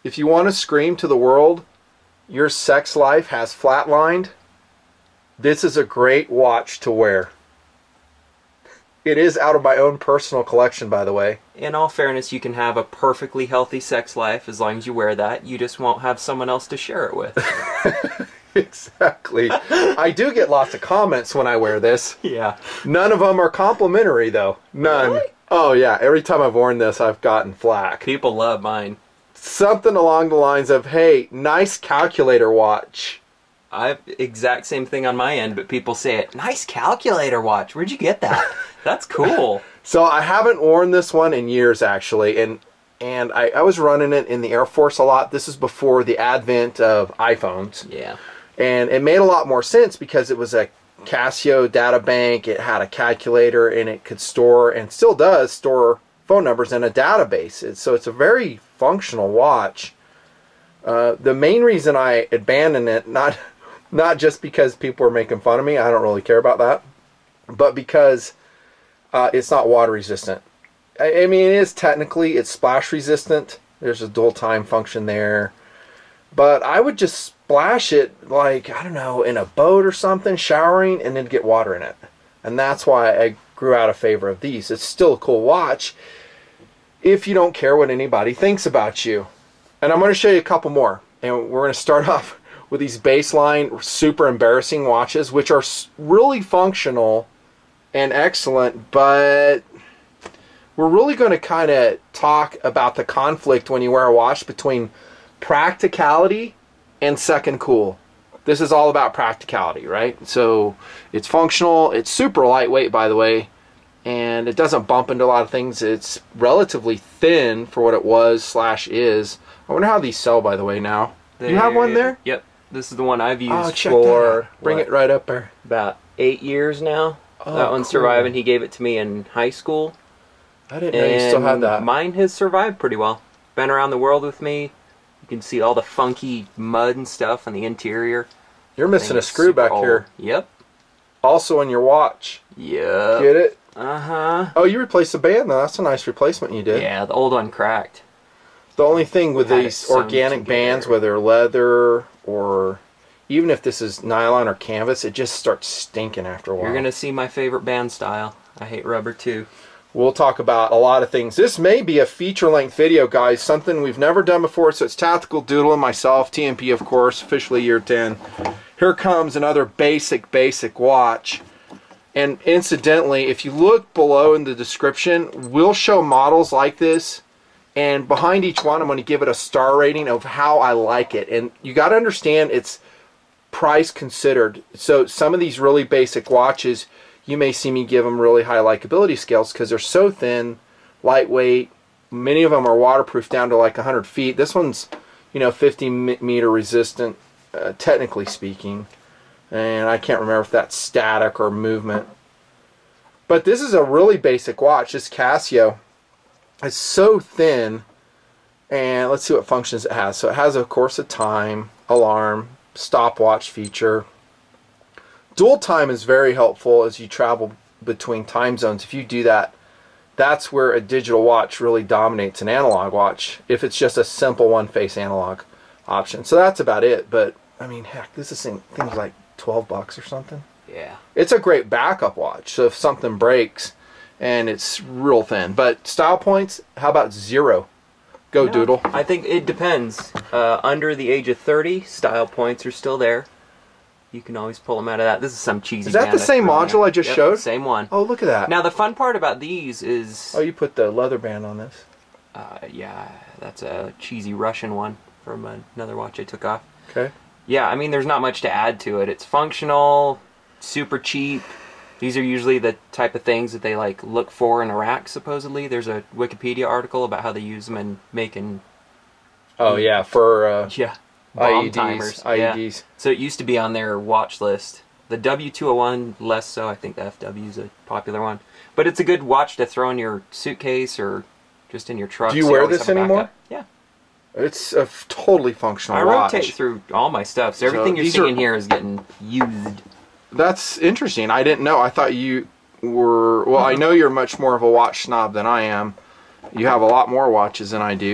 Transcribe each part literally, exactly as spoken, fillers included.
if you want to scream to the world, your sex life has flatlined, this is a great watch to wear. It is out of my own personal collection, by the way. In all fairness, you can have a perfectly healthy sex life as long as you wear that. You just won't have someone else to share it with. Exactly. I do get lots of comments when I wear this. Yeah. None of them are complimentary, though. None. Really? Oh, yeah. Every time I've worn this, I've gotten flack. People love mine. Something along the lines of, hey, nice calculator watch. I have exact same thing on my end, but people say it. Nice calculator watch. Where'd you get that? That's cool. So I haven't worn this one in years, actually, and and I, I was running it in the Air Force a lot. This is before the advent of iPhones. Yeah. And it made a lot more sense because it was a Casio data bank. It had a calculator, and it could store, and still does, store phone numbers in a database. It's, so it's a very functional watch. Uh, the main reason I abandoned it, not not just because people were making fun of me, I don't really care about that, but because uh, it's not water resistant. I, I mean, it is technically, it's splash resistant. There's a dual time function there. But I would just splash it, like, I don't know, in a boat or something, showering, and then get water in it. And that's why I grew out of favor of these. It's still a cool watch if you don't care what anybody thinks about you. And I'm going to show you a couple more. And we're going to start off with these baseline, super embarrassing watches, which are really functional and excellent, but we're really going to kind of talk about the conflict when you wear a watch between practicality and second cool. This is all about practicality, right? So it's functional, it's super lightweight, by the way, and it doesn't bump into a lot of things. It's relatively thin for what it was slash is. I wonder how these sell, by the way, now. Do you have one there? Yep. This is the one I've used oh, check for that out. Bring what, it right up there. About eight years now. Oh, that one's cool. surviving. He gave it to me in high school. I didn't know you still had that. Mine has survived pretty well. Been around the world with me. You can see all the funky mud and stuff on the interior. You're missing a screw back old. here. Yep. Also in your watch. Yep. Get it? Uh-huh. Oh, you replaced the band, though. That's a nice replacement you did. Yeah, the old one cracked. The only thing with Had these organic bands, whether leather or even if this is nylon or canvas, it just starts stinking after a while. You're going to see my favorite band style. I hate rubber too. We'll talk about a lot of things. This may be a feature-length video, guys, something we've never done before. So it's Tactical Doodle and myself, T M P, of course, officially year ten. Here comes another basic, basic watch. And incidentally, if you look below in the description, we'll show models like this. And behind each one, I'm going to give it a star rating of how I like it. And you got to understand it's price considered. So some of these really basic watches, you may see me give them really high likability scales because they're so thin, lightweight. Many of them are waterproof down to like one hundred feet. This one's, you know, fifty meter resistant, uh, technically speaking. And I can't remember if that's static or movement. But this is a really basic watch. This Casio. It's so thin, and let's see what functions it has. So it has, of course, a time, alarm, stopwatch feature. Dual time is very helpful as you travel between time zones. If you do that, that's where a digital watch really dominates an analog watch, if it's just a simple one-face analog option. So that's about it, but, I mean, heck, this is things like twelve bucks or something. Yeah. It's a great backup watch, so if something breaks, and it's real thin. But style points, how about zero? Go, no, Doodle. I think it depends. Uh, under the age of thirty, style points are still there. You can always pull them out of that. This is some cheesy. Is that the same module I just yep, showed? Same one. Oh, look at that. Now the fun part about these is. Oh, you put the leather band on this. Uh, yeah, that's a cheesy Russian one from another watch I took off. Okay. Yeah, I mean, there's not much to add to it. It's functional, super cheap. These are usually the type of things that they like look for in Iraq, supposedly. There's a Wikipedia article about how they use them in making... Oh, yeah, for uh, yeah, bomb I E Ds, timers. I E Ds. Yeah. So it used to be on their watch list. The W two oh one, less so. I think the F W is a popular one. But it's a good watch to throw in your suitcase or just in your truck. Do you so wear always this have a anymore? backup. Yeah. It's a totally functional I watch. rotate through all my stuff, so everything So you're these seeing are- here is getting used. That's interesting. I didn't know. I thought you were... Well, I know you're much more of a watch snob than I am. You have a lot more watches than I do.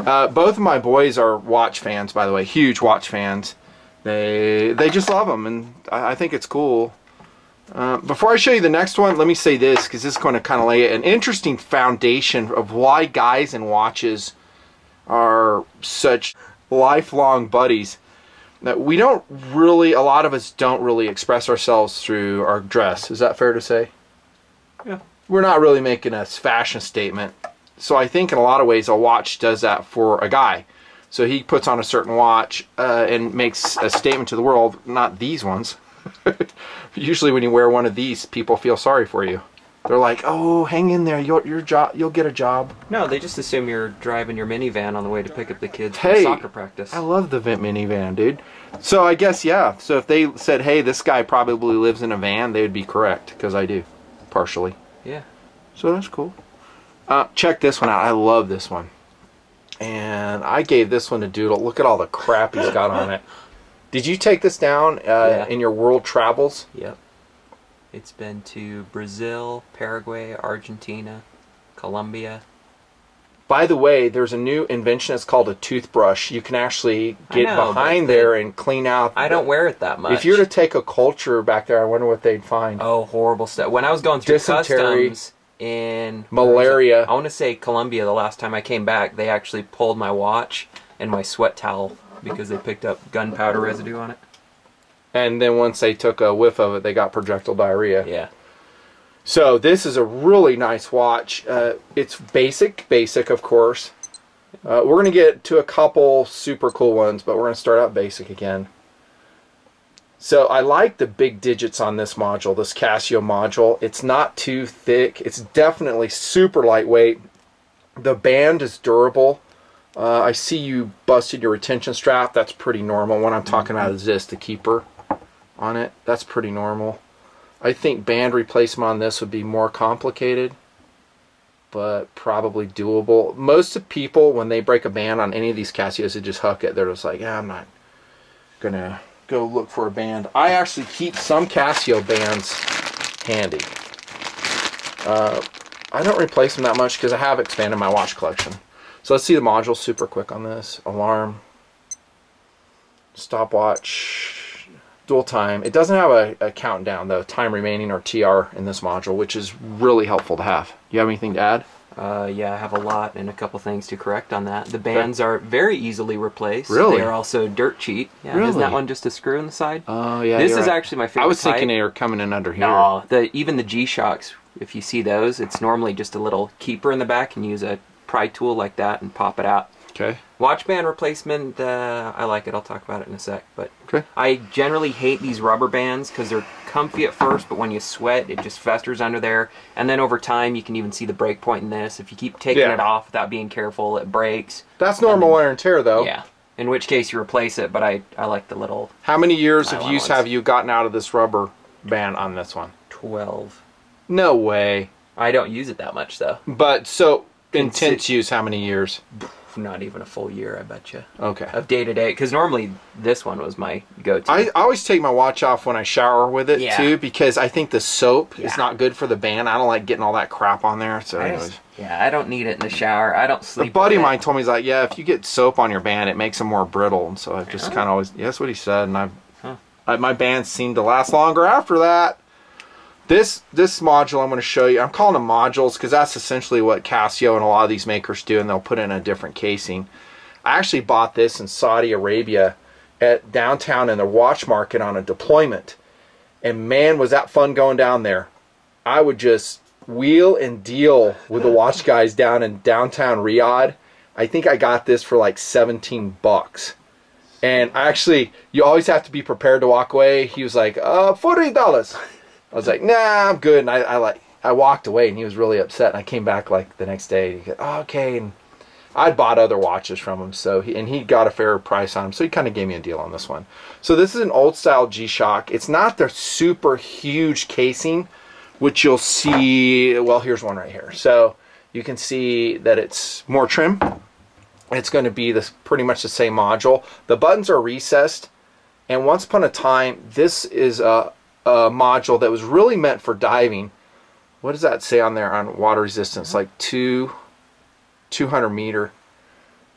Uh, both of my boys are watch fans, by the way, huge watch fans. They they just love them, and I, I think it's cool. Uh, before I show you the next one, let me say this, because this is going to kind of lay an interesting foundation of why guys and watches are such lifelong buddies. That we don't really, a lot of us don't really express ourselves through our dress. Is that fair to say? Yeah. We're not really making a fashion statement. So I think in a lot of ways a watch does that for a guy. So he puts on a certain watch uh, and makes a statement to the world, not these ones. Usually when you wear one of these, people feel sorry for you. They're like, oh, hang in there, you'll, your job, you'll get a job. No, they just assume you're driving your minivan on the way to pick up the kids Hey, from soccer practice. I love the Vent minivan, dude. So I guess, yeah. So if they said, hey, this guy probably lives in a van, they would be correct, because I do, partially. Yeah. So that's cool. Uh, check this one out. I love this one. And I gave this one to Doodle. Look at all the crap he's got on it. Did you take this down uh, yeah. in your world travels? Yep. It's been to Brazil, Paraguay, Argentina, Colombia. By the way, there's a new invention. It's called a toothbrush. You can actually get know, behind the, there and clean out. I the, don't wear it that much. If you were to take a culture back there, I wonder what they'd find. Oh, horrible stuff. When I was going through Dysentery, customs in... malaria. I want to say Colombia, the last time I came back, they actually pulled my watch and my sweat towel because they picked up gunpowder residue on it. And then once they took a whiff of it, they got projectile diarrhea. Yeah. So this is a really nice watch. Uh, it's basic, basic, of course. Uh, we're going to get to a couple super cool ones, but we're going to start out basic again. So I like the big digits on this module, this Casio module. It's not too thick. It's definitely super lightweight. The band is durable. Uh, I see you busted your retention strap. That's pretty normal. What I'm talking about is this, the keeper on it. That's pretty normal. I think band replacement on this would be more complicated, but probably doable. Most of people, when they break a band on any of these Casios, they just huck it. They're just like, yeah, I'm not going to go look for a band. I actually keep some Casio bands handy. Uh, I don't replace them that much because I have expanded my watch collection. So let's see the modules super quick on this. Alarm, stopwatch, dual time. It doesn't have a, a countdown though, time remaining or T R in this module, which is really helpful to have. You have anything to add? Uh, yeah, I have a lot and a couple things to correct on that. The bands okay. are very easily replaced. Really? They are also dirt cheap. Yeah, really? Isn't that one just a screw in the side? Oh, yeah. This is right. actually my favorite I was type. thinking they were coming in under here. No, the, even the G-Shocks, if you see those, it's normally just a little keeper in the back and use a pry tool like that and pop it out. Okay. Watch band replacement, uh, I like it. I'll talk about it in a sec. But okay. I generally hate these rubber bands because they're comfy at first, but when you sweat, it just festers under there. And then over time, you can even see the break point in this. If you keep taking yeah. it off without being careful, it breaks. That's normal then, wear and tear, though. Yeah. In which case, you replace it, but I, I like the little... How many years of use ones. have you gotten out of this rubber band on this one? twelve. No way. I don't use it that much, though. But, so, intense use, how many years? Not even a full year, I bet you. Okay. Of day to day, because normally this one was my go-to. I always take my watch off when I shower with it yeah. too, because I think the soap yeah. is not good for the band. I don't like getting all that crap on there. So, I anyways. just, yeah, I don't need it in the shower. I don't sleep. A buddy of with mine it. told me, he's like, yeah, if you get soap on your band, it makes them more brittle. And so I've just Huh? kind of always, yeah, that's what he said, and I've, Huh. I, my bands seem to last longer after that. This this module I'm going to show you, I'm calling them modules because that's essentially what Casio and a lot of these makers do, and they'll put it in a different casing. I actually bought this in Saudi Arabia at downtown in the watch market on a deployment. And man, was that fun going down there. I would just wheel and deal with the watch guys down in downtown Riyadh. I think I got this for like seventeen bucks. And I actually, you always have to be prepared to walk away. He was like, uh, forty dollars. I was like, nah, I'm good. And I, I like, I walked away and he was really upset. And I came back like the next day and he goes, oh, okay. And I'd bought other watches from him, so he, and he got a fair price on them, so he kind of gave me a deal on this one. So this is an old style G-Shock. It's not the super huge casing, which you'll see, well, here's one right here. So you can see that it's more trim. It's going to be this pretty much the same module. The buttons are recessed, and once upon a time, this is a, a module that was really meant for diving. What does that say on there on water resistance? Like two... two hundred meter.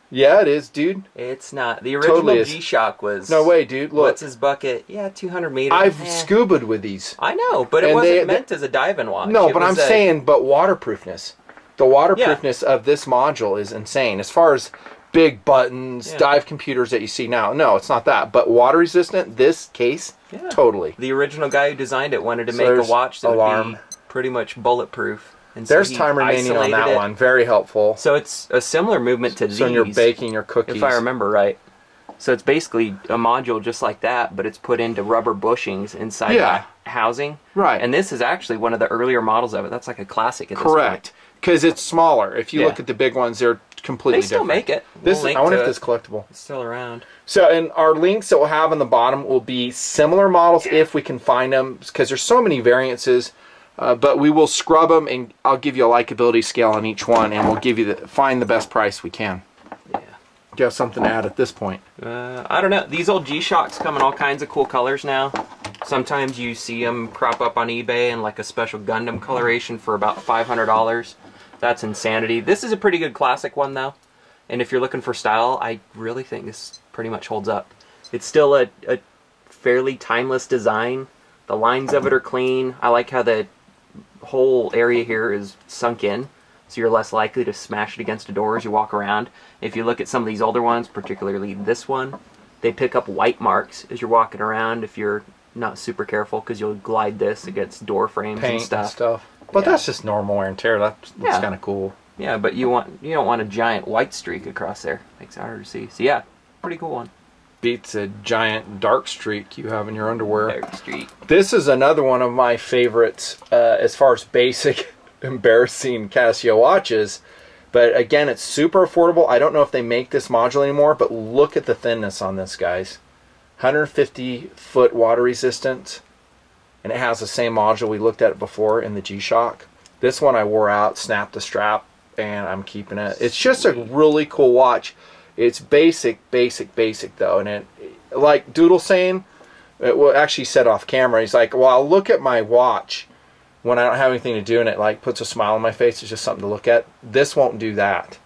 Yeah, it is, dude. It's not. The original Totally is. G-Shock was... No way, dude. Look. What's his bucket? Yeah, two hundred meters. I've eh. scubaed with these. I know, but it And wasn't they- meant as a dive-in watch. No, It but I'm was a- saying, but waterproofness. The waterproofness of this module is insane. As far as big buttons, Yeah. dive computers that you see now, no, it's not that. But water resistant, this case, Yeah. totally. The original guy who designed it wanted to So make a there's watch that alarm. would be pretty much bulletproof. And so There's he time remaining on isolated that it. one. Very helpful. So it's a similar movement to these. So when you're baking your cookies. If I remember right. So it's basically a module just like that, but it's put into rubber bushings inside Yeah. the housing. Right. And this is actually one of the earlier models of it. That's like a classic at this Correct. Because it's smaller. If you Yeah. look at the big ones, they're completely They still different. make it. This We'll is, link I wonder to if it. this is collectible. It's still around. So, and our links that we'll have on the bottom will be similar models if we can find them, because there's so many variances. Uh, but we will scrub them, and I'll give you a likability scale on each one, and we'll give you the find the best price we can. Yeah. Do you have something to add at this point? Uh, I don't know. These old G-Shocks come in all kinds of cool colors now. Sometimes you see them crop up on eBay in like a special Gundam coloration for about five hundred dollars. That's insanity. This is a pretty good classic one though. And if you're looking for style, I really think this pretty much holds up. It's still a, a fairly timeless design. The lines of it are clean. I like how the whole area here is sunk in, so you're less likely to smash it against a door as you walk around. If you look at some of these older ones, particularly this one, they pick up white marks as you're walking around if you're not super careful, because you'll glide this against door frames Paint and stuff. and stuff. But Yeah. that's just normal wear and tear. That's, that's Yeah. kind of cool. Yeah, but you want you don't want a giant white streak across there. Makes it harder to see. So yeah, pretty cool one. Beats a giant dark streak you have in your underwear. Dark streak. This is another one of my favorites uh, as far as basic, embarrassing Casio watches. But again, it's super affordable. I don't know if they make this module anymore, but look at the thinness on this, guys. one hundred fifty foot water resistant. And it has the same module we looked at before in the G-Shock. This one I wore out, snapped the strap, and I'm keeping it. It's just a really cool watch. It's basic, basic, basic though. And it, like Doodle saying, it well, actually said off camera, he's like, well, I'll look at my watch when I don't have anything to do, and it like puts a smile on my face. It's just something to look at. This won't do that.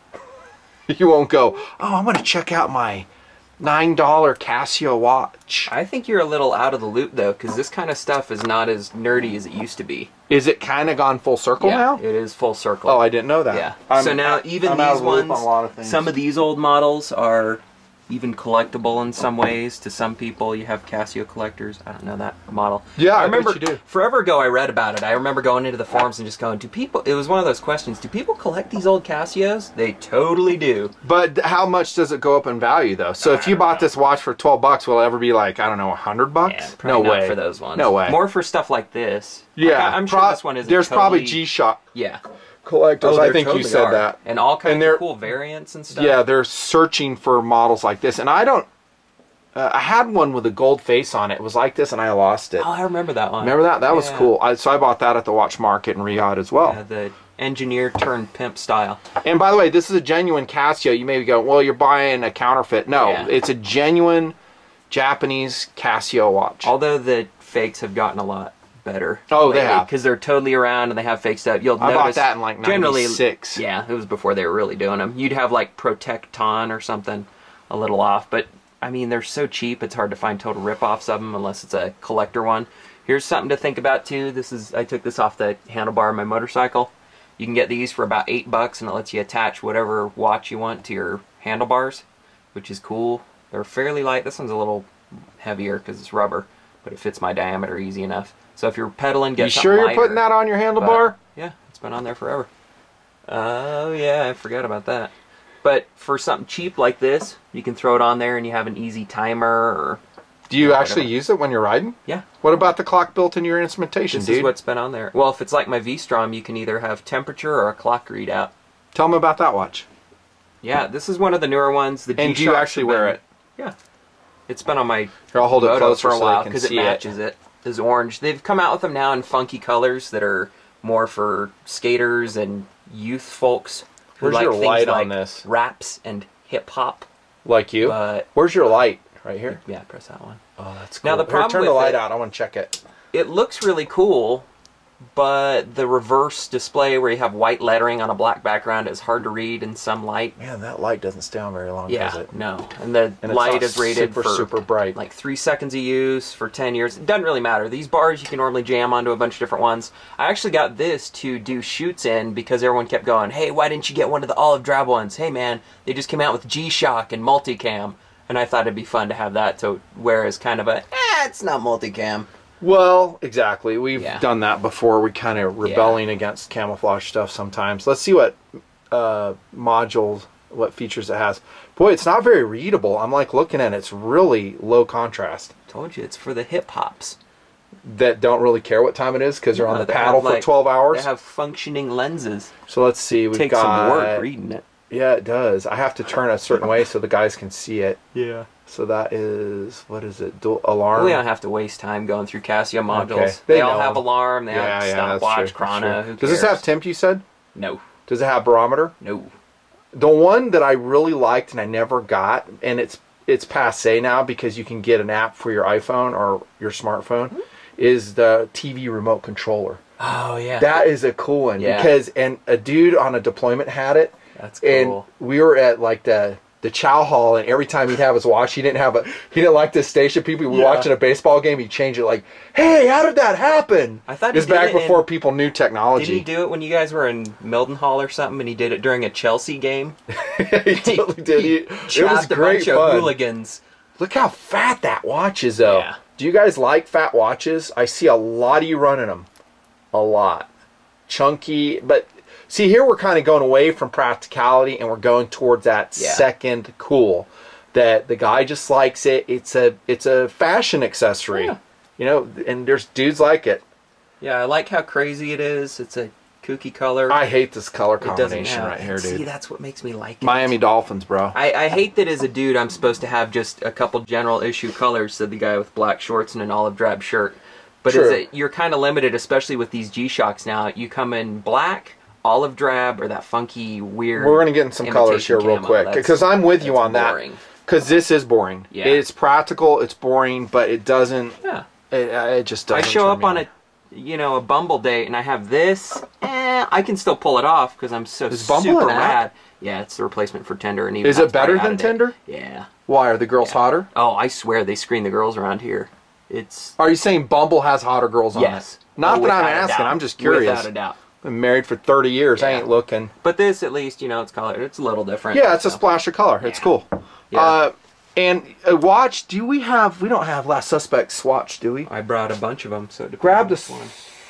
You won't go, oh, I'm going to check out my nine dollar Casio watch. I think you're a little out of the loop though, because this kind of stuff is not as nerdy as it used to be. Is it kind of gone full circle Yeah, now? it is full circle. Oh, I didn't know that. Yeah. I'm- so now even I'm out these of the loop ones, on a lot of things. some of these old models are even collectible in some ways. To some people, you have Casio collectors. I don't know that model. Yeah, I bet remember you do. forever ago I read about it. I remember going into the forums and just going, "Do people?" It was one of those questions. Do people collect these old Casios? They totally do. But how much does it go up in value though? So if you bought this watch for twelve bucks, will it ever be like, I don't know, a hundred bucks? Yeah, No probably not way. for those ones. No way. More for stuff like this. Yeah, Like, I- I'm sure pro- this one is. There's probably totally, G-Shock Yeah. collectors. Oh, I there think you totally said are. that. And all kinds And they're- of cool variants and stuff. Yeah, they're searching for models like this, and I don't. Uh, I had one with a gold face on it. It was like this, and I lost it. Oh, I remember that one. Remember that? That was Yeah. cool. I, so I bought that at the watch market in Riyadh as well. Yeah, the engineer turned pimp style. And by the way, this is a genuine Casio. You may go, well, you're buying a counterfeit. No, Yeah. it's a genuine Japanese Casio watch. Although the fakes have gotten a lot better. Oh, they have. Because they're totally around and they have fake stuff. You'll I bought notice that in like generally, ninety-six. Yeah, it was before they were really doing them. You'd have like Protecton or something a little off. But, I mean, they're so cheap, it's hard to find total rip-offs of them unless it's a collector one. Here's something to think about, too. This is I took this off the handlebar of my motorcycle. You can get these for about eight bucks, and it lets you attach whatever watch you want to your handlebars, which is cool. They're fairly light. This one's a little heavier because it's rubber, but it fits my diameter easy enough. So if you're pedaling, get You something sure you're lighter, putting that on your but, handlebar? yeah, it's been on there forever. Oh, yeah, I forgot about that. But for something cheap like this, you can throw it on there and you have an easy timer or... Do you Yeah, actually whatever. use it when you're riding? Yeah. What about the clock built into your instrumentation, This dude? is what's been on there. Well, if it's like my V-Strom, you can either have temperature or a clock readout. Tell me about that watch. Yeah, this is one of the newer ones. The And do you G-Shocks actually have wear been- it? Yeah. It's been on my Here, I'll hold it moto closer for a so while I can because it see it. matches it. It's orange. They've come out with them now in funky colors that are more for skaters and youth folks who Where's like your things light like on this? raps and hip hop. Like you? But Where's your light? Right here? yeah, press that one. Oh, that's cool. Now, the Here, problem turn the with light it- out. I want to check it. It looks really cool, but the reverse display where you have white lettering on a black background is hard to read in some light. Man, that light doesn't stay on very long, Yeah, does it? no. And the And it's light not is rated super, for super bright. like three seconds of use for ten years. It doesn't really matter. These bars you can normally jam onto a bunch of different ones. I actually got this to do shoots in because everyone kept going, hey, why didn't you get one of the olive drab ones? Hey, man, they just came out with G-Shock and multicam. And I thought it'd be fun to have that to wear as kind of a, eh, it's not multicam. Well, exactly. We've Yeah. done that before. We kind of rebelling yeah. against camouflage stuff sometimes. Let's see what uh, modules, what features it has. Boy, it's not very readable. I'm like looking at it. It's really low contrast. Told you, it's for the hip hops. That don't really care what time it is because they're No, on the they paddle have, like, for twelve hours. They have functioning lenses. So let's see. We've Takes got, some work reading it. Yeah, it does. I have to turn a certain way so the guys can see it. Yeah. So that is, what is it? Dual alarm? We don't have to waste time going through Casio modules. Okay. They, They all know have them. alarm, they Yeah, have yeah, that's stopwatch, true, chrono. that's Who true. Does this cares? have temp, you said? No. Does it have barometer? No. The one that I really liked and I never got, and it's it's passe now because you can get an app for your iPhone or your smartphone, mm-hmm. is the T V remote controller. Oh, yeah. That is a cool one. Yeah. Because, and a dude on a deployment had it. That's cool. And we were at like the the chow hall, and every time he'd have his watch, he didn't have a, he didn't like this station. People were Yeah. watching a baseball game, he'd change it like, hey, how did that happen? I thought he it's did back it before in- people knew technology. Did he do it when you guys were in Mildenhall or something, and he did it during a Chelsea game? He totally did. He, it was Chopped a great bunch of fun. hooligans. Look how fat that watch is, though. Yeah. Do you guys like fat watches? I see a lot of you running them. A lot. Chunky, but see, here we're kind of going away from practicality and we're going towards that Yeah. second cool. That the guy just likes it. It's a it's a fashion accessory. Yeah. You know, and there's dudes like it. Yeah, I like how crazy it is. It's a kooky color. I hate this color It doesn't combination have- right here, dude. See, that's what makes me like it. Miami Dolphins, bro. I, I hate that as a dude I'm supposed to have just a couple general issue colors, said the guy with black shorts and an olive drab shirt. But True. as a, you're kind of limited, especially with these G-Shocks now. You come in black, olive drab, or that funky, weird We're going to get in some colors here imitation real camo. quick. That's- Because I'm with you that's on that. boring. Because this is boring. Yeah. It's practical, it's boring, but it doesn't, Yeah. it, it just I doesn't show turn up me on a, you know, a Bumble date, and I have this. Eh, I can still pull it off because I'm so Is Bumble super an app? rad. Yeah, it's the replacement for Tinder. And even Is it that's better way out than of date. Tinder? Yeah. Why? Are the girls Yeah. hotter? Oh, I swear they screen the girls around here. It's Are you saying Bumble has hotter girls on yes. it? Not Oh, that I'm without a asking, doubt. I'm just curious. Without a doubt. Been married for thirty years, I Yeah. ain't looking. But this, at least, you know, it's colored. It's a little different. Yeah, it's a so. splash of color. It's Yeah. cool. Yeah. Uh, and a watch, do we have, we don't have Last Suspect's watch, do we? I brought a bunch of them, so it Grab depends this. on which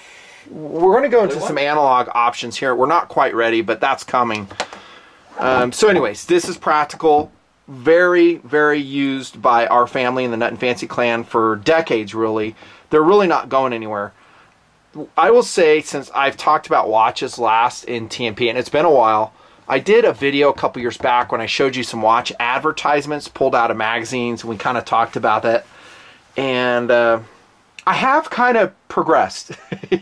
one. We're going to go into Blue some one? analog options here. We're not quite ready, but that's coming. Um, so anyways, this is practical. Very, very used by our family in the Nutnfancy clan for decades, really. They're really not going anywhere. I will say, since I've talked about watches last in T M P, and it's been a while, I did a video a couple years back when I showed you some watch advertisements pulled out of magazines, and we kind of talked about it. And uh, I have kind of progressed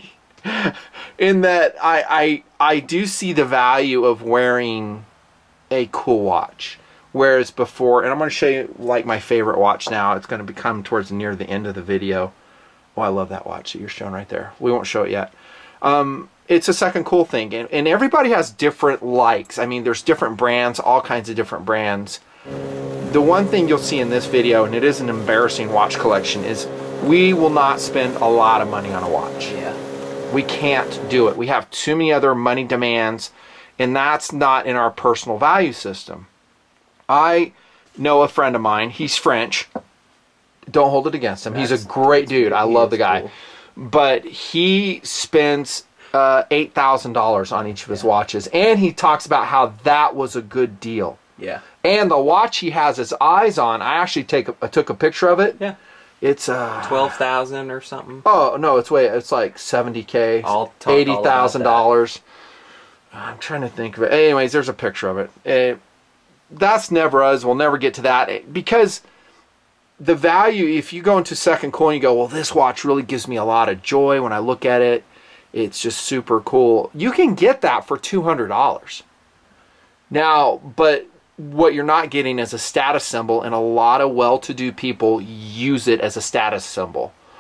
in that I, I, I do see the value of wearing a cool watch. Whereas before, and I'm going to show you like my favorite watch now. It's going to become towards near the end of the video. Oh, I love that watch that you're showing right there. We won't show it yet. Um, it's a second cool thing. And, and everybody has different likes. I mean, there's different brands, all kinds of different brands. The one thing you'll see in this video, and it is an embarrassing watch collection, is we will not spend a lot of money on a watch. Yeah. We can't do it. We have too many other money demands, and that's not in our personal value system. I know a friend of mine. He's French. Don't hold it against him. He's That's- a great dude. I he love is the guy. cool. But he spends uh, eight thousand dollars on each of his Yeah. watches. And he talks about how that was a good deal. Yeah. And the watch he has his eyes on, I actually take a, I took a picture of it. Yeah. It's uh, twelve thousand or something. Oh, no, it's way it's like seventy K, I'll talk all eighty about thousand dollars. I'm trying to think of it. Anyways, there's a picture of it. Eh, that's never us. We'll never get to that eh, because the value, if you go into second coin, you go, well, this watch really gives me a lot of joy when I look at it. It's just super cool. You can get that for two hundred dollars. Now, but what you're not getting is a status symbol, and a lot of well-to-do people use it as a status symbol.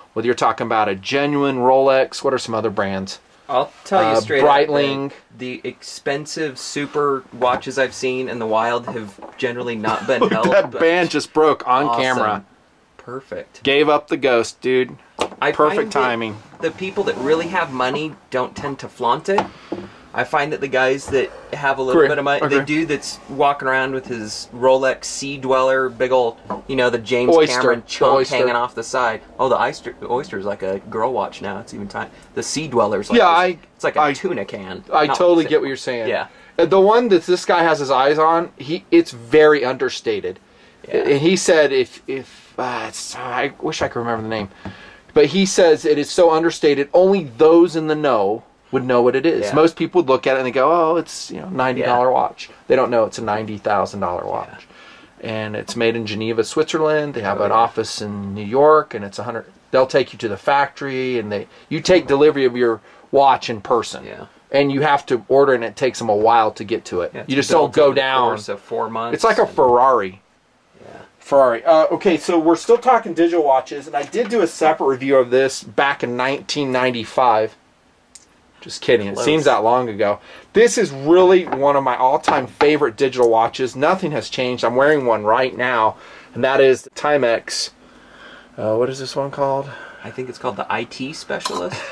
whether you're talking about a genuine Rolex, what are some other brands? I'll tell you Uh, straight Breitling. up, the, the expensive super watches I've seen in the wild have generally not been held. That but band just broke on awesome. camera. Perfect. Gave up the ghost, dude. I Perfect find that timing. The people that really have money don't tend to flaunt it. I find that the guys that have a little Agree. bit of money, Agree. the dude that's walking around with his Rolex Sea Dweller, big old, you know, the James Oyster. Cameron The chunk Oyster. hanging off the side. Oh, the Oyster, the Oyster is like a girl watch now. It's even time. The Sea Dweller's like Yeah, this, I- it's like a I- tuna can. I Not totally si- get what you're saying. Yeah. Uh, The one that this guy has his eyes on, he it's very understated. Yeah. And he said, if if uh, it's, I wish I could remember the name, but he says it is so understated. Only those in the know would know what it is. Yeah. Most people would look at it and they go, "Oh, it's you know ninety dollar Yeah. watch." They don't know it's a ninety thousand dollar watch, and it's made in Geneva, Switzerland. They have Oh, an yeah. office in New York, and it's a hundred. They'll take you to the factory, and they you take delivery of your watch in person. Yeah. And you have to order, and it takes them a while to get to it. Yeah, You it's just don't built go over the down. course of four months. It's like a Ferrari. Yeah. Ferrari. Uh, okay, so we're still talking digital watches, and I did do a separate review of this back in nineteen ninety-five. Just kidding. It Close. seems that long ago. This is really one of my all-time favorite digital watches. Nothing has changed. I'm wearing one right now, and that is the Timex. Uh, what is this one called? I think it's called the I T specialist.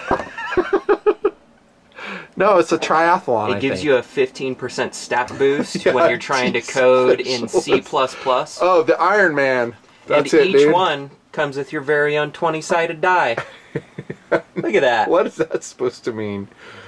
No, it's a triathlon. It I gives think. you a fifteen percent stat boost Yeah, when you're trying to geez, code in C specialist. plus plus. Oh, the Iron Man. That's and it, each dude. one comes with your very own twenty-sided die. Look at that. What is that supposed to mean?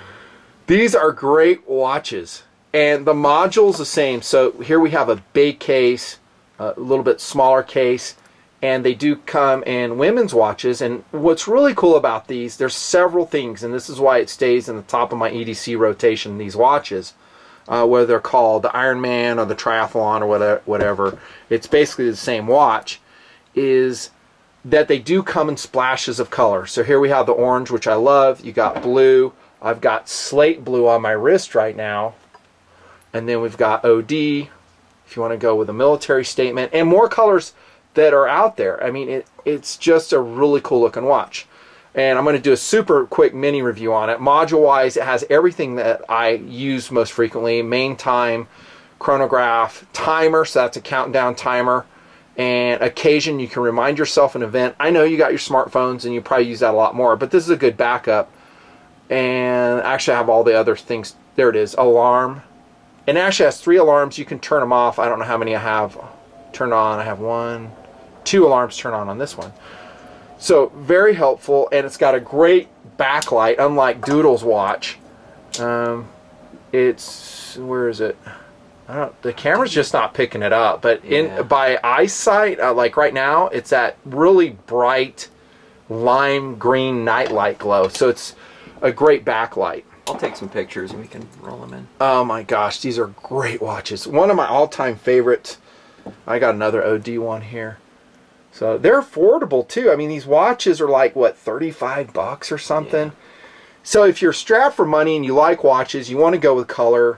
These are great watches, and the module's the same. So here we have a big case, a little bit smaller case, and they do come in women's watches. And what's really cool about these, there's several things, and this is why it stays in the top of my E D C rotation, these watches, uh, whether they're called the Iron Man or the Triathlon or whatever, whatever. It's basically the same watch, is that they do come in splashes of color. So here we have the orange, which I love. You got blue. I've got slate blue on my wrist right now. And then we've got O D, if you want to go with a military statement, and more colors that are out there. I mean, it, it's just a really cool looking watch. And I'm going to do a super quick mini review on it. Module-wise, it has everything that I use most frequently. Main time, chronograph, timer, so that's a countdown timer. And occasion, you can remind yourself an event. I know you got your smartphones and you probably use that a lot more, but this is a good backup. And actually I have all the other things. There it is, alarm. And it actually has three alarms. You can turn them off. I don't know how many I have turned on. I have one, two alarms turned on on this one. So very helpful, and it's got a great backlight, unlike Doodle's watch. Um, it's, where is it? I don't, the camera's just not picking it up, but in Yeah. by eyesight, uh, like right now, it's that really bright lime green nightlight glow. So it's a great backlight. I'll take some pictures and we can roll them in. Oh my gosh, these are great watches. One of my all-time favorites. I got another O D one here. So they're affordable too. I mean, these watches are like, what, thirty-five bucks or something? Yeah. So if you're strapped for money and you like watches, you want to go with color.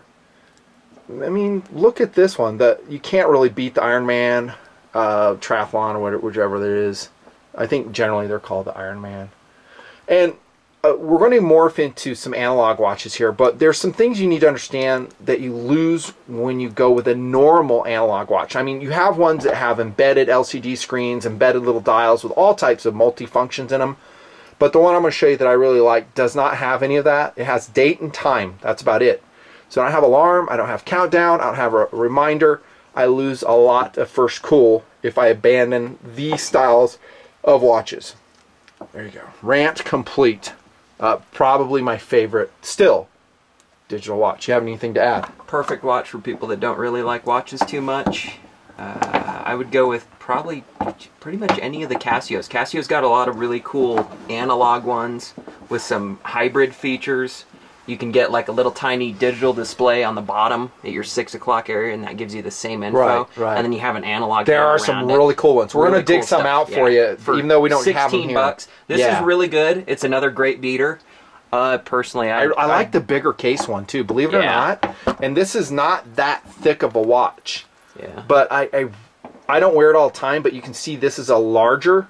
I mean, look at this one. The, you can't really beat the Iron Man, uh, Triathlon, or whatever, whichever it is. I think generally they're called the Iron Man. And uh, we're going to morph into some analog watches here, but there's some things you need to understand that you lose when you go with a normal analog watch. I mean, you have ones that have embedded L C D screens, embedded little dials with all types of multifunctions in them. But the one I'm going to show you that I really like does not have any of that. It has date and time. That's about it. So I don't have alarm, I don't have countdown, I don't have a reminder. I lose a lot of first cool if I abandon these styles of watches. There you go. Rant complete. Uh, probably my favorite still digital watch. You have anything to add? Perfect watch for people that don't really like watches too much. Uh, I would go with probably pretty much any of the Casios. Casio's got a lot of really cool analog ones with some hybrid features. You can get like a little tiny digital display on the bottom at your six o'clock area, and that gives you the same info. Right, right. And then you have an analog. There are around some it. really cool ones. We're Really going to dig cool some stuff. out for Yeah. you, For even though we don't have them sixteen here. bucks. This Yeah. is really good. It's another great beater. Uh, personally, I, I, I like the bigger case one too, believe it Yeah. or not. And this is not that thick of a watch. Yeah. But I, I I don't wear it all the time, but you can see this is a larger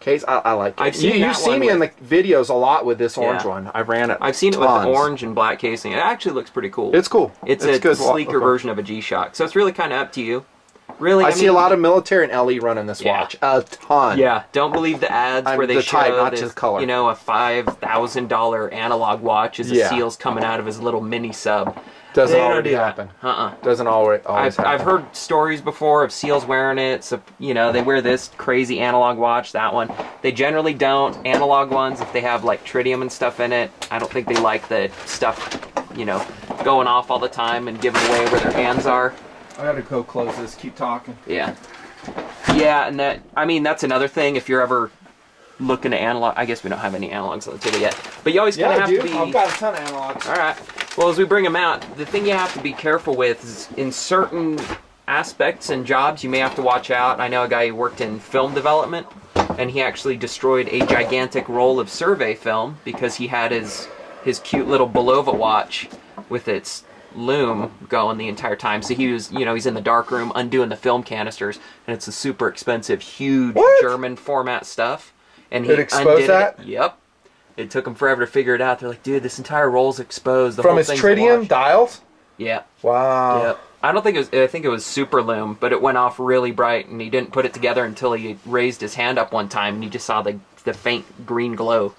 case. I, I like it. I've seen you, that you see one me in the with- videos a lot with this orange Yeah. one. I ran it. I've seen tons. it with the orange and black casing. It actually looks pretty cool. It's cool. It's, it's a good. sleeker Okay. version of a G-Shock. So it's really kind of up to you. Really, I, I see mean, a lot of military and L E running this Yeah. watch. A ton. Yeah, don't believe the ads I'm where they the show type, not this, just color. you know, a five thousand dollar analog watch as a Yeah. SEAL's coming out of his little mini sub. Doesn't They don't already do that. happen. Uh-uh. Doesn't always, always I've, happen. I've heard stories before of SEALs wearing it. So, you know, they wear this crazy analog watch, that one. They generally don't. Analog ones, if they have like tritium and stuff in it, I don't think they like the stuff, you know, going off all the time and giving away where their hands are. I gotta go close this. Keep talking. Yeah. Yeah, and that, I mean, that's another thing. If you're ever looking at analog, I guess we don't have any analogs on the table yet. But you always kind Yeah, of have I do. to be. I've got a ton of analogs. All right. Well, as we bring them out, the thing you have to be careful with is in certain aspects and jobs, you may have to watch out. I know a guy who worked in film development, and he actually destroyed a gigantic roll of survey film because he had his his cute little Belova watch with its loom going the entire time. So he was, you know, he's in the dark room undoing the film canisters, and it's a super expensive, huge What? German format stuff. And he It exposed undid that? It. Yep. It took him forever to figure it out. They're like, dude, this entire roll's exposed. The From whole his thing's tritium washed." dials? Yeah. Wow. Yep. I don't think it was. I think it was super loom, but it went off really bright, and he didn't put it together until he raised his hand up one time, and you just saw the the faint green glow.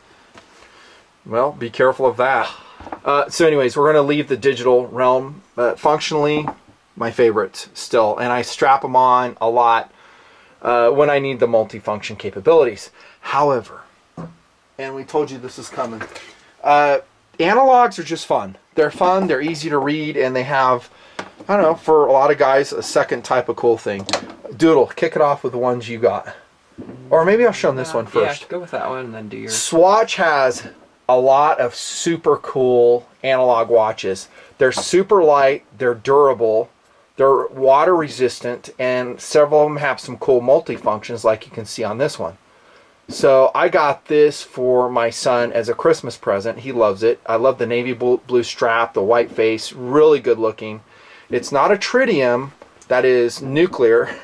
Well, be careful of that. Uh, so anyways, we're going to leave the digital realm. Uh, functionally, my favorite still. And I strap them on a lot uh, when I need the multifunction capabilities. However, and we told you this is coming, uh, analogs are just fun. They're fun, they're easy to read, and they have, I don't know, for a lot of guys, a second type of cool thing. Doodle, kick it off with the ones you got. Or maybe I'll show them this one first. Yeah, go with that one and then do your... Swatch has a lot of super cool analog watches. They're super light, they're durable, they're water resistant, and several of them have some cool multi-functions like you can see on this one. So I got this for my son as a Christmas present. He loves it. I love the navy blue strap, the white face, really good looking. It's not a tritium, that is nuclear.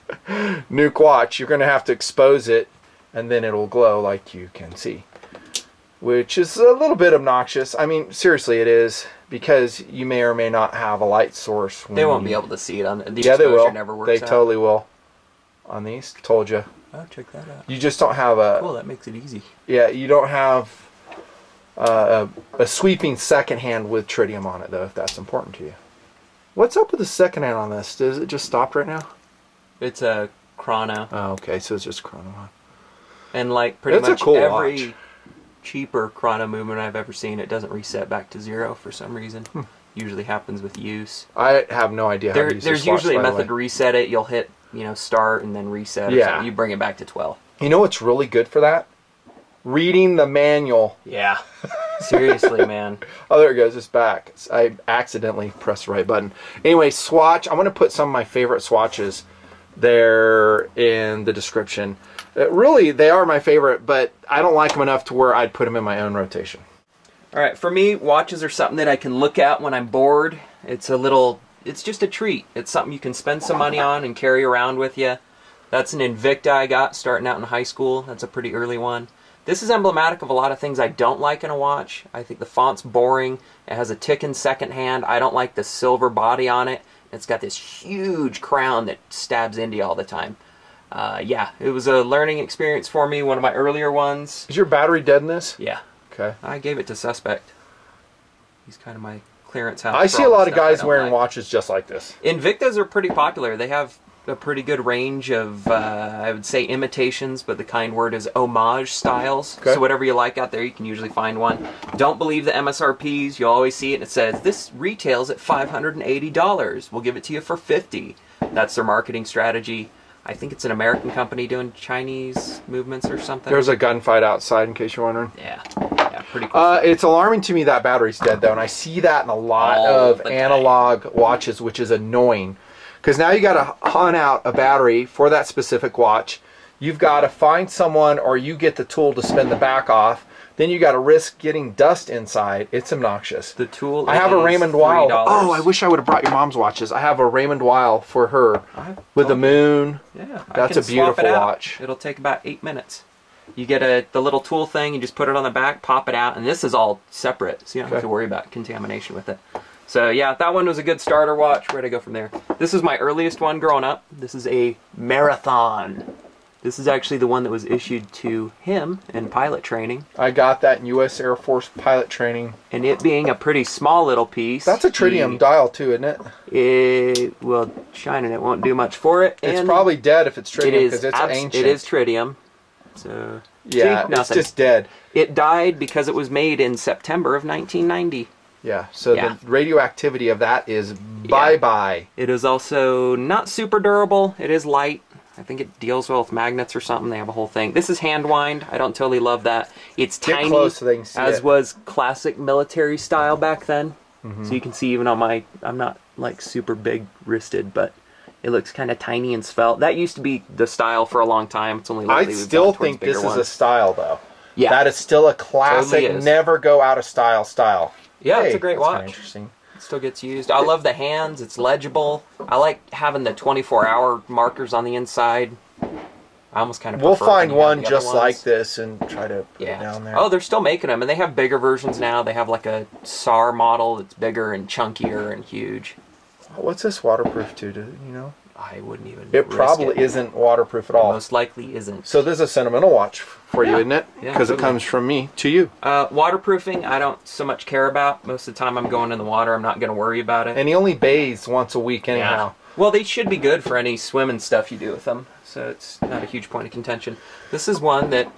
Nuke watch. You're going to have to expose it and then it'll glow like you can see, which is a little bit obnoxious. I mean, seriously, it is, because you may or may not have a light source. They won't you... be able to see it on the, the yeah, they exposure will. never works They out. totally will. On these, told you. Oh, check that out. You just don't have a. Cool, that makes it easy. Yeah, you don't have uh, a, a sweeping second hand with tritium on it, though, if that's important to you. What's up with the second hand on this? Does it just stop right now? It's a chrono. Oh, okay, so it's just chrono on. And like pretty It's a much cool every watch. cheaper chrono movement I've ever seen, it doesn't reset back to zero for some reason. Hmm. Usually happens with use. I have no idea how There, to use there's this watch, usually a by the method way. to reset it. You'll hit, you know, start and then reset. Or Yeah. something. You bring it back to twelve. You know what's really good for that? Reading the manual. Yeah. Seriously, man. Oh, there it goes. It's back. I accidentally pressed the right button. Anyway, swatch. I'm going to put some of my favorite swatches there in the description. Uh, really, they are my favorite, but I don't like them enough to where I'd put them in my own rotation. All right, for me, watches are something that I can look at when I'm bored. It's a little, it's just a treat. It's something you can spend some money on and carry around with you. That's an Invicta I got starting out in high school. That's a pretty early one. This is emblematic of a lot of things I don't like in a watch. I think the font's boring. It has a ticking second hand. I don't like the silver body on it. It's got this huge crown that stabs into you all the time. Uh, yeah, it was a learning experience for me, one of my earlier ones. Is your battery dead in this? Yeah. Okay. I gave it to Suspect. He's kind of my clearance house. I for see a all the lot of stuff I guys don't wearing like. watches just like this. Invictas are pretty popular. They have a pretty good range of, uh, I would say, imitations, but the kind word is homage styles. Okay. So whatever you like out there, you can usually find one. Don't believe the M S R Ps. You'll always see it, and it says, this retails at five hundred eighty dollars. We'll give it to you for fifty dollars. That's their marketing strategy. I think it's an American company doing Chinese movements or something. There's a gunfight outside, in case you're wondering. Yeah, yeah, pretty cool. Uh, it's alarming to me that battery's dead, though, and I see that in a lot All of the time. analog watches, which is annoying. Because now you got to hunt out a battery for that specific watch. You've got to find someone, or you get the tool to spin the back off. Then you got to risk getting dust inside. It's obnoxious. The tool I have a is Raymond three Weil. dollars. Oh, I wish I would have brought your mom's watches. I have a Raymond Weil for her I with the told you. moon. Yeah, I That's can a beautiful swap it out. watch. It'll take about eight minutes. You get a the little tool thing, you just put it on the back, pop it out, and this is all separate, so you don't okay. have to worry about contamination with it. So yeah, that one was a good starter watch. Where'd I go from there? This is my earliest one growing up. This is a Marathon. This is actually the one that was issued to him in pilot training. I got that in U S Air Force pilot training. And it being a pretty small little piece. That's a tritium he, dial too, isn't it? It well, shining it won't do much for it. It's and probably dead if it's tritium because it's abs- ancient. It is tritium. So yeah, see, it's just dead. It died because it was made in September of nineteen ninety. Yeah, so yeah. the radioactivity of that is bye-bye. Yeah. It is also not super durable. It is light. I think it deals well with magnets or something. They have a whole thing. This is hand wind. I don't totally love that. It's Get tiny, close so they can see as it. was classic military style back then. Mm-hmm. So you can see even on my, I'm not like super big wristed, but it looks kind of tiny and svelte. That used to be the style for a long time. It's only lately I we've still gone towards think this bigger is a ones. style though. Yeah. That is still a classic, Totally is. never go out of style style. Yeah, Hey, it's a great that's kinda watch. interesting. It still gets used. I love the hands. It's legible. I like having the twenty-four hour markers on the inside. I almost kind of We'll prefer it find when you have one the other just ones. like this and try to put Yeah. it down there. Oh, they're still making them, and they have bigger versions now. They have like a S A R model that's bigger and chunkier and huge. What's this waterproof to? Do you know? I wouldn't even. It risk probably it. isn't waterproof at It all. most likely isn't. So this is a sentimental watch for you, Yeah. isn't it? Yeah, Because it totally. comes from me to you. Uh, waterproofing, I don't so much care about. Most of the time, I'm going in the water. I'm not going to worry about it. And he only bathes once a week anyhow. Well, they should be good for any swimming stuff you do with them, so it's not a huge point of contention. This is one that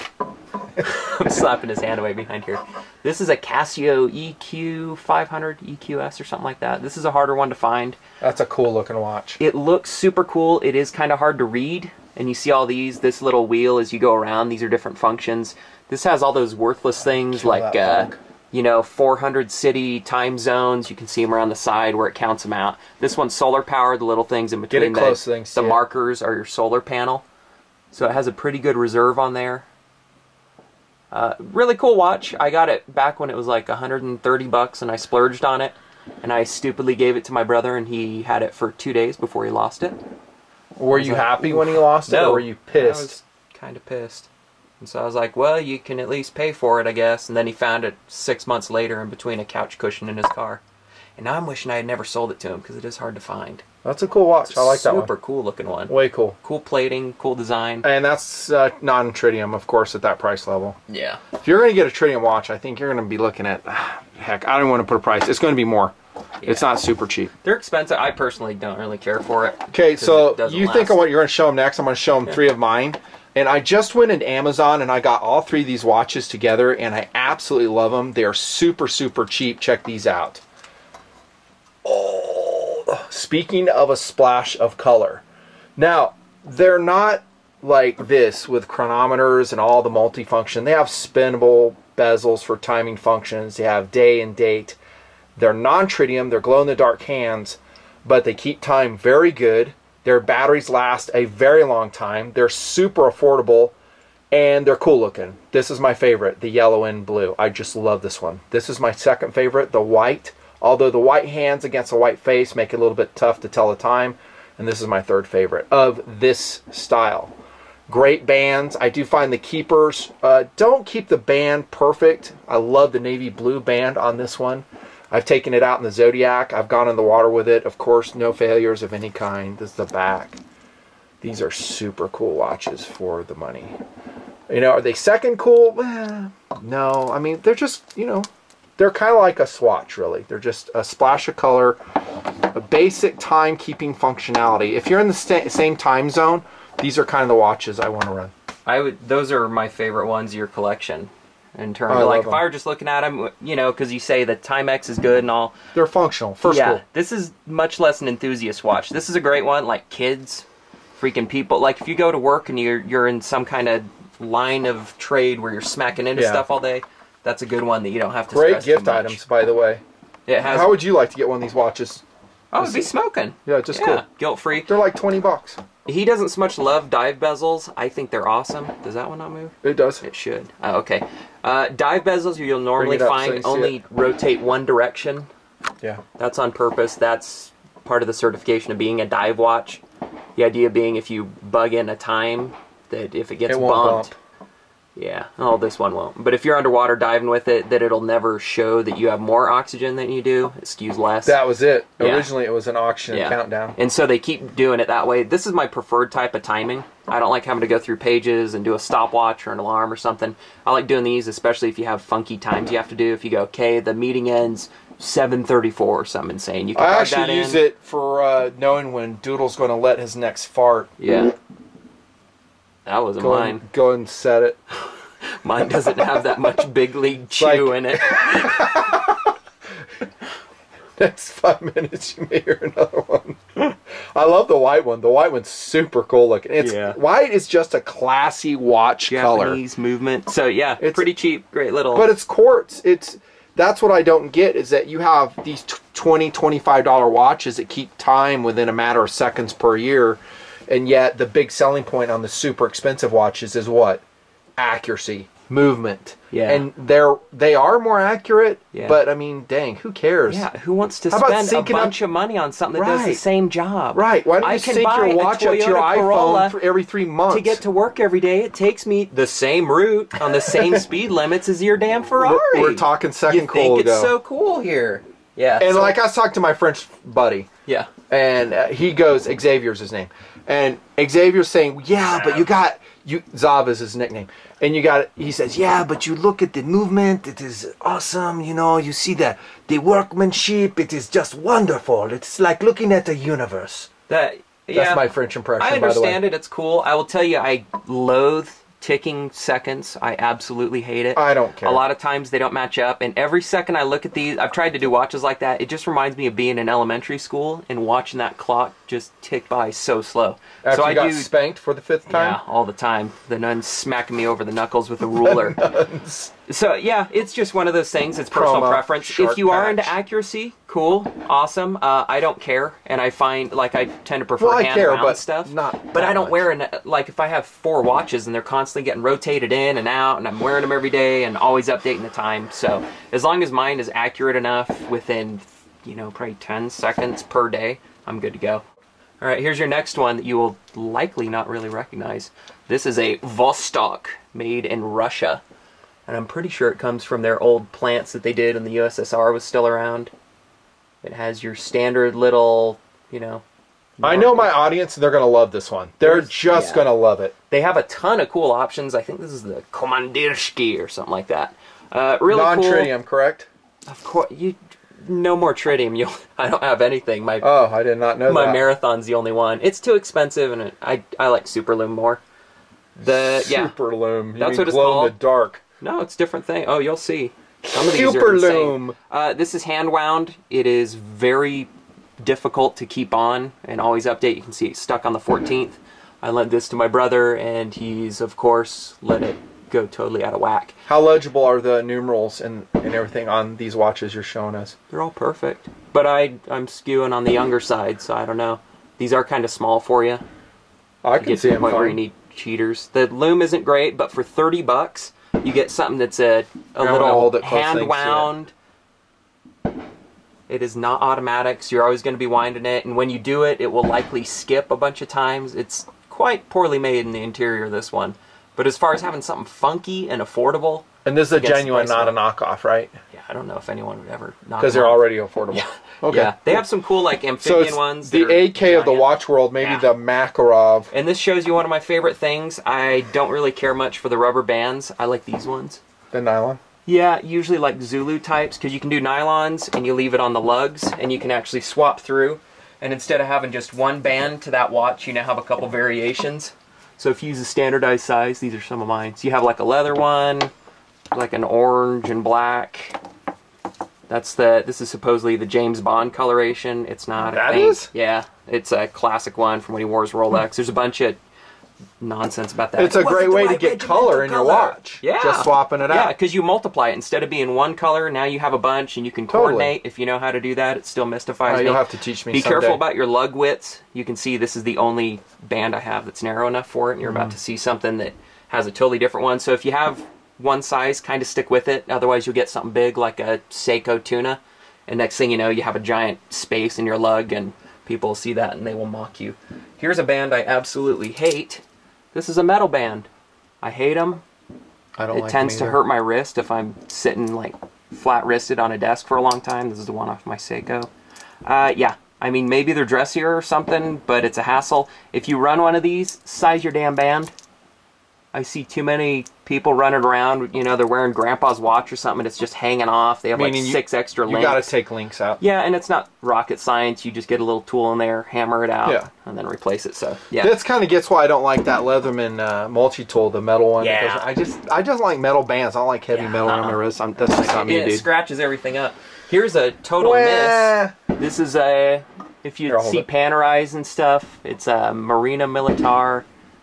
I'm slapping his hand away behind here. This is a Casio E Q five hundred E Q S or something like that. This is a harder one to find. That's a cool looking watch. It looks super cool. It is kind of hard to read, and you see all these. This little wheel as you go around. These are different functions. This has all those worthless things Kill like, that uh, bug. you know, four hundred city time zones. You can see them around the side where it counts them out. This one's solar powered. The little things in between Get it close the, so they can the see it. markers are your solar panel. So it has a pretty good reserve on there. Uh, really cool watch. I got it back when it was like one hundred thirty bucks, and I splurged on it. And I stupidly gave it to my brother, and he had it for two days before he lost it. Were was you like, happy when he lost it, No, or were you I pissed? was kind of pissed. And so I was like, well, you can at least pay for it, I guess. And then he found it six months later in between a couch cushion in his car. And now I'm wishing I had never sold it to him, because it is hard to find. That's a cool watch. I like that one. Super cool looking one. Way cool. Cool plating, cool design. And that's uh, non-tritium, of course, at that price level. Yeah. If you're going to get a tritium watch, I think you're going to be looking at, heck, I don't want to put a price. It's going to be more. Yeah. It's not super cheap. They're expensive. I personally don't really care for it. Okay, 'cause so it doesn't you last. think of what you're going to show them next. I'm going to show them Yeah. three of mine. And I just went into Amazon and I got all three of these watches together, and I absolutely love them. They are super, super cheap. Check these out. Oh, speaking of a splash of color. Now, they're not like this with chronometers and all the multifunction. They have spinnable bezels for timing functions. They have day and date. They're non-tritium. They're glow-in-the-dark hands, but they keep time very good. Their batteries last a very long time. They're super affordable, and they're cool looking. This is my favorite, the yellow and blue. I just love this one. This is my second favorite, the white. Although the white hands against a white face make it a little bit tough to tell the time. And this is my third favorite of this style. Great bands. I do find the keepers, uh, don't keep the band perfect. I love the navy blue band on this one. I've taken it out in the Zodiac. I've gone in the water with it. Of course, no failures of any kind. This is the back. These are super cool watches for the money. You know, are they second cool? Eh, no. I mean, they're just, you know, they're kind of like a swatch, really. They're just a splash of color, a basic timekeeping functionality. If you're in the sta- same time zone, these are kind of the watches I want to run. I would. Those are my favorite ones of your collection. In terms I of, like, love if them. I were just looking at them, you know, because you say the Timex is good and all. They're functional. First yeah, cool. this is much less an enthusiast watch. This is a great one, like kids, freaking people. Like if you go to work and you're you're in some kind of line of trade where you're smacking into Yeah. stuff all day, that's a good one that you don't have to. Great stress gift too much. items, by the way. It has. How would you like to get one of these watches? Oh, it'd be smoking. Yeah, just Yeah, cool. guilt free. They're like twenty bucks. He doesn't so much love dive bezels. I think they're awesome. Does that one not move? It does. It should. Oh, okay. Uh, dive bezels you'll normally it up so find you see only it. rotate one direction. Yeah. That's on purpose. That's part of the certification of being a dive watch. The idea being if you bug in a time, that if it gets It won't bumped, bump. Yeah, oh, this one won't. But if you're underwater diving with it, that it'll never show that you have more oxygen than you do. It skews less. That was it. Yeah. Originally, it was an oxygen Yeah. countdown. And so they keep doing it that way. This is my preferred type of timing. I don't like having to go through pages and do a stopwatch or an alarm or something. I like doing these, especially if you have funky times you have to do. If you go, okay, the meeting ends seven thirty-four or something insane. You can I plug actually that use in. it for uh, knowing when Doodle's going to let his next fart. Yeah. That wasn't Go mine. and, go and set it. Mine doesn't have that much big league chew like, in it. Next five minutes, you may hear another one. I love the white one. The white one's super cool looking. It's Yeah. white is just a classy watch color. Japanese movement. So yeah, It's- pretty cheap, great little. But it's quartz. It's that's what I don't get is that you have these twenty, twenty-five dollar watches that keep time within a matter of seconds per year, and yet the big selling point on the super expensive watches is what? Accuracy, movement. Yeah. And they're they are more accurate, Yeah. but I mean, dang, who cares? Yeah, who wants to How about spend a syncing up- bunch of money on something that does the Right. same job? Right. Why don't I you can sync buy your a watch up to your Toyota iPhone Corolla for every three months? to get to work every day. It takes me the same route on the same speed limits as your damn Ferrari. We're, we're talking second you cool think ago. it's so cool here. Yeah. And so- like I was talking to my French buddy, yeah. and uh, he goes, Xavier's his name, and Xavier's saying, yeah, but you got you Zav is his nickname, and you got he says, yeah, but you look at the movement, it is awesome, you know, you see the the workmanship, it is just wonderful. It's like looking at the universe. That That's yeah. my French impression. I by the way. understand it. It's cool. I will tell you, I loathe ticking seconds. I absolutely hate it. I don't care. A lot of times they don't match up, and every second I look at these, I've tried to do watches like that. It just reminds me of being in elementary school and watching that clock just tick by so slow. After so you I got do, spanked for the fifth time. yeah, all the time. The nuns smacking me over the knuckles with a ruler. So yeah, it's just one of those things. It's personal Promo, preference. shark If you are patch. into accuracy, cool, awesome. Uh, I don't care, and I find like I tend to prefer Well, I hand care, wound but stuff. not But that I don't much. wear an like if I have four watches and they're constantly getting rotated in and out, and I'm wearing them every day and always updating the time. So as long as mine is accurate enough within, you know, probably ten seconds per day, I'm good to go. All right, here's your next one that you will likely not really recognize. This is a Vostok made in Russia. And I'm pretty sure it comes from their old plants that they did when the U S S R was still around. It has your standard little, you know... I know my audience, and they're going to love this one. They're There's- just yeah. going to love it. They have a ton of cool options. I think this is the Komandirski or something like that. Uh, really cool. Non-tritium, correct? Of course, you... No more tritium. You'll, I don't have anything. My Oh, I did not know my that. Marathon's the only one. It's too expensive, and it, I I like Superloom more. The yeah, Super Loom. You That's mean what it's glow called. in the dark. no, it's a different thing. Oh, you'll see. Some of these are Super insane. Loom. Uh, this is hand wound. It is very difficult to keep on and always update. You can see it's stuck on the fourteenth. I lent this to my brother, and he's of course let it go totally out of whack. How legible are the numerals and, and everything on these watches you're showing us? They're all perfect, but I I'm skewing on the younger side, so I don't know. These are kind of small for you. I You can get see to the them point where you fine. need cheaters. The loom isn't great, but for thirty bucks, you get something that's a, a I'm gonna little hold it close, hand thanks, wound. It is not automatic, so you're always going to be winding it, and when you do it, it will likely skip a bunch of times. It's quite poorly made in the interior of this one. But as far as having something funky and affordable, And this is a Against genuine, the price not a knockoff, right? yeah, I don't know if anyone would ever knock Because them they're off. already affordable. Yeah. Okay. Yeah, they have some cool like So amphibian it's ones. the that are A K of the giant. watch world, maybe Yeah. the Makarov. And this shows you one of my favorite things. I don't really care much for the rubber bands. I like these ones. The nylon. Yeah, usually like Zulu types, because you can do nylons and you leave it on the lugs and you can actually swap through. And instead of having just one band to that watch, you now have a couple variations. So if you use a standardized size, these are some of mine. So you have like a leather one, like an orange and black. That's the, this is supposedly the James Bond coloration. It's not. That I think. is? Yeah, it's a classic one from when he wore his Rolex. There's a bunch of nonsense about that. It's a Wasn't great the way to right get regimental color in your color. watch. Yeah. Just swapping it Yeah, out. because you multiply it. Instead of being one color, now you have a bunch and you can Totally. coordinate. If you know how to do that, it still mystifies Uh, me. you'll have to teach me Be someday. careful about your lug widths. You can see this is the only band I have that's narrow enough for it, and you're Mm. about to see something that has a totally different one. So if you have one size, kind of stick with it. Otherwise, you'll get something big like a Seiko tuna, and next thing you know, you have a giant space in your lug, and people will see that and they will mock you. Here's a band I absolutely hate. This is a metal band. I hate them. I don't it like tends them to hurt my wrist if I'm sitting like flat-wristed on a desk for a long time. This is the one off my Seiko. Uh, yeah, I mean, maybe they're dressier or something, but it's a hassle. If you run one of these, size your damn band. I see too many people running around, you know, they're wearing grandpa's watch or something and it's just hanging off. They have Meaning like you- six extra links. You got to take links out. Yeah, and it's not rocket science. You just get a little tool in there, hammer it out, Yeah. and then replace it. So, yeah. That's kind of gets why I don't like that Leatherman uh, multi-tool, the metal one. Yeah. because I just I just like metal bands. I don't like heavy Yeah, metal on uh-uh. my wrist. I'm, that's just not me, it dude. scratches everything up. Here's a total Well, miss. This is a, if you Here, I'll hold see it. Panerais and stuff, it's a Marina Militar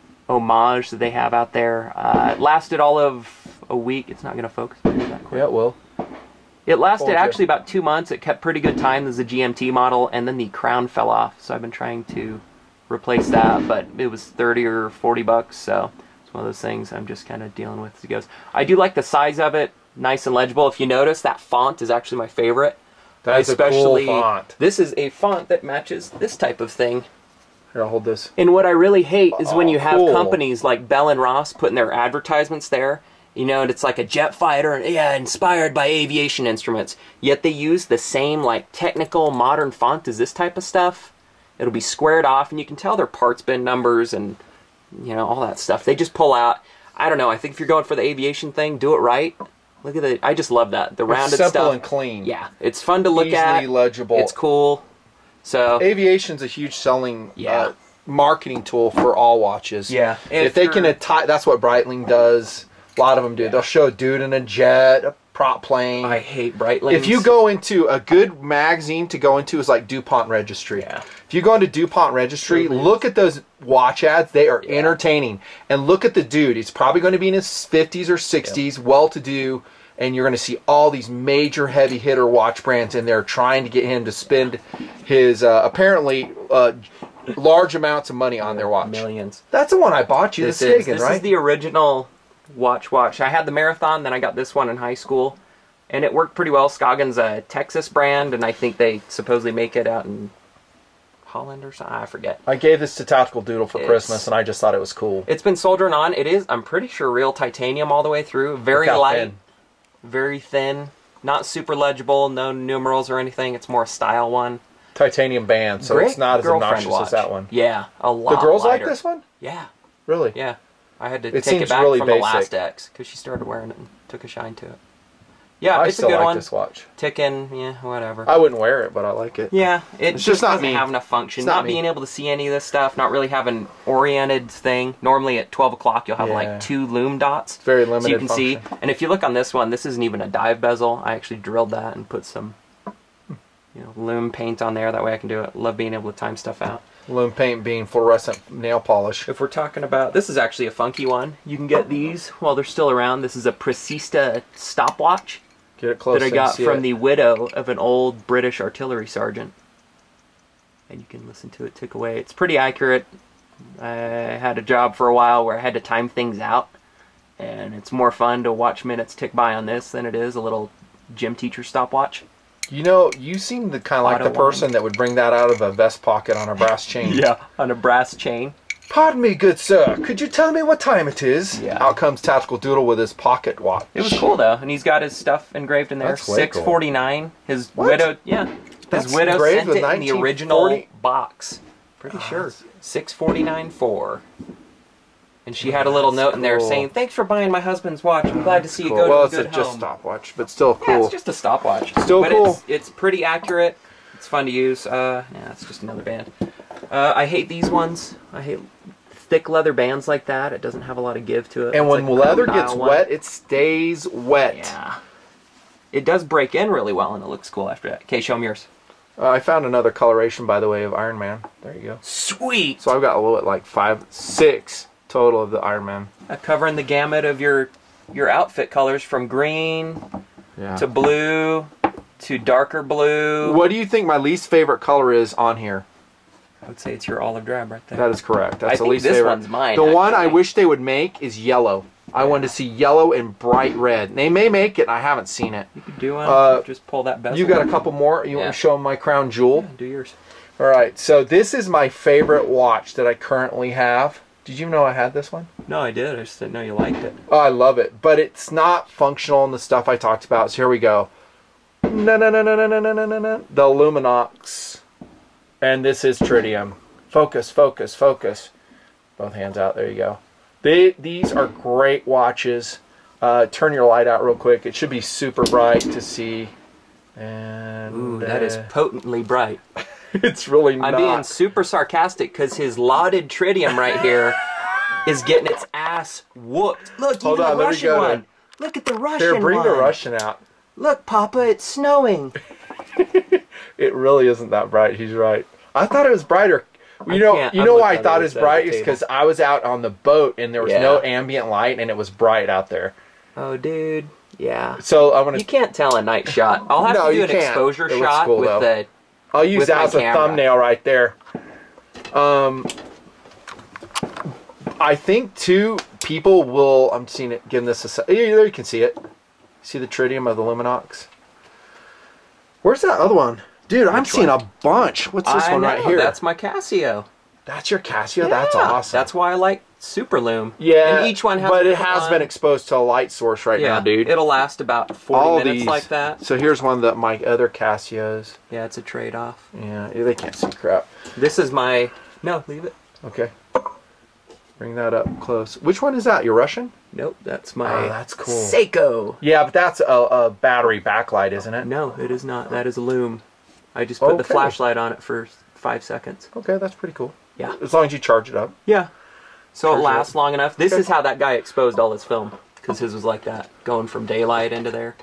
homage that they have out there. Uh, it lasted all of a week. It's not going to focus maybe that quick. Yeah, it will. It lasted Told you. actually about two months. It kept pretty good time. This is a G M T model, and then the crown fell off. So I've been trying to replace that, but it was thirty or forty bucks. So it's one of those things I'm just kind of dealing with as it goes. I do like the size of it, nice and legible. If you notice, that font is actually my favorite. That's Especially, a cool font. This is a font that matches this type of thing. Here, I'll hold this. And what I really hate is when Oh, you have cool. companies like Bell and Ross putting their advertisements there, you know, and it's like a jet fighter, and yeah, inspired by aviation instruments. Yet they use the same like technical modern font as this type of stuff. It'll be squared off, and you can tell their parts bin numbers and, you know, all that stuff. They just pull out. I don't know. I think if you're going for the aviation thing, do it right. Look at the. I just love that the rounded Simple stuff. and clean. Yeah, it's fun to look Easily at. legible. It's cool. So Aviation's a huge selling Yeah. uh, marketing tool for all watches. Yeah. If, If they you're- can attach, that's what Breitling does. A lot of them do. Yeah. They'll show a dude in a jet, a prop plane. I hate Breitling. If you go into a good magazine to go into is like DuPont Registry. Yeah. If you go into DuPont Registry, Really? look at those watch ads. They are Yeah. entertaining. And look at the dude. He's probably going to be in his fifties or sixties, well-to-do, and you're going to see all these major heavy hitter watch brands in there trying to get him to spend his uh, apparently uh, large amounts of money on their watch. Millions. That's the one I bought you, This the is Skagen, this right? is the original watch watch. I had the Marathon, then I got this one in high school, and it worked pretty well. Skagen's a Texas brand, and I think they supposedly make it out in Holland or something. I forget. I gave this to Tactical Doodle for It's- Christmas, and I just thought it was cool. It's been soldering on. It is, I'm pretty sure, real titanium all the way through. Very Look how light, thin. very thin, not super legible, no numerals or anything. It's more a style one. Titanium band, so Great it's not as girlfriend obnoxious watch. as that one. Yeah, a lot The girls lighter. like this one? Yeah, Really? yeah. I had to It take seems it back really from basic. the last X because she started wearing it and took a shine to it. Yeah, I it's a still good like one. this watch. Ticking, yeah, whatever. I wouldn't wear it, but I like it. Yeah, it It's just, just not doesn't me. have enough function. It's not Not, me. being able to see any of this stuff, not really having an oriented thing. Normally at twelve o'clock you'll have Yeah. like two loom dots. It's very So limited you can function. see. And if you look on this one, this isn't even a dive bezel. I actually drilled that and put some you know, loom paint on there. That way I can do it. Love being able to time stuff out. Loom paint being fluorescent nail polish. If we're talking about, this is actually a funky one. You can get these while they're still around. This is a Precista stopwatch Get it close that I and got see from it. the widow of an old British artillery sergeant. And you can listen to it tick away. It's pretty accurate. I had a job for a while where I had to time things out. And it's more fun to watch minutes tick by on this than it is a little gym teacher stopwatch. You know, you seem the kind of like Auto the person wind. that would bring that out of a vest pocket on a brass chain. On a brass chain. Pardon me, good sir. Could you tell me what time it is? Yeah. Out comes Tactical Doodle with his pocket watch. It was cool though, and he's got his stuff engraved in there. That's way Six cool. forty nine. His What? widow, yeah, That's his widow engraved sent with it in the nineteen original forty? box. Pretty Oh, sure. that's- Six forty nine four. And she had a little note in there cool. saying, "Thanks for buying my husband's watch. I'm glad to see you Cool. go Well, to a it's good a just home." stopwatch, but still Yeah, cool. it's just a stopwatch. Still but cool. It's, it's pretty accurate. It's fun to use. Uh, yeah, it's just another band. Uh, I hate these ones. I hate thick leather bands like that. It doesn't have a lot of give to it. and It's when like a leather crocodile gets one. wet, it stays wet. Yeah. It does break in really well, and it looks cool after that. Okay, show me yours. Uh, I found another coloration, by the way, of Iron Man. There you go. Sweet! So I've got a little, like five, six total of the Iron Man. Uh, covering the gamut of your your outfit colors from green Yeah. to blue to darker blue. What do you think my least favorite color is on here? I would say it's your olive drab right there. That is correct. That's I the think least this favorite. one's mine, The one I actually. wish they would make is yellow. I Yeah. wanted to see yellow and bright red. They may make it. I haven't seen it. You could do one. Uh, just pull that bezel. You got a couple more? You want Yeah. to show them my crown jewel? Yeah, do yours. All right. So this is my favorite watch that I currently have. Did you know I had this one? No, I did. I just didn't know you liked it. Oh, I love it. But it's not functional in the stuff I talked about. So here we go. No, no, no, no, no, no, no, no, no. The Luminox. And this is tritium. Focus, focus, focus. Both hands out. There you go. They, these are great watches. Uh, turn your light out real quick. It should be super bright to see. And Ooh, that uh, is potently bright. It's really not. I'm being super sarcastic because his lauded tritium right here is getting its ass whooped. Look, Hold even on, the let me Russian go to- one. Look at the Russian Here, bring one. the Russian out. Look, Papa, it's snowing. It really isn't that bright. He's right. I thought it was brighter. You I know, can't- you I'm know looking why I on thought the it was other side of bright the is table. because I was out on the boat and there was Yeah. no ambient light and it was bright out there. Oh, dude. Yeah. So I'm gonna. You can't tell a night shot. I'll have No, to do you an can't. exposure It looks shot cool, with though. the. I'll use with that my as a camera. thumbnail right there. Um, I think too people will. I'm seeing it. Giving this a. se- Yeah, there you can see it. See the tritium of the Luminox. Where's that other one, dude? I'm Which seeing one? a bunch. What's this I one know, right here? That's my Casio. That's your Casio. That's Yeah, awesome. That's why I like Super Lume. Yeah, And each one has. but a it different has line. been exposed to a light source right yeah, now, dude. It'll last about forty All minutes these, like that. So here's one of my other Casios. Yeah, it's a trade-off. Yeah, they can't see crap. This is my. No, leave it. Okay. Bring that up close. Which one is that? Your Russian? Nope, that's my. Oh, that's cool. Seiko. Yeah, but that's a, a battery backlight, isn't it? No, it is not. That is a Lume. I just put the Okay. flashlight on it for five seconds. Okay, that's pretty cool. Yeah. As long as you charge it up. Yeah. So Charge it it lasts long enough. This Okay. is how that guy exposed all his film. Because his was like that. Going from daylight into there.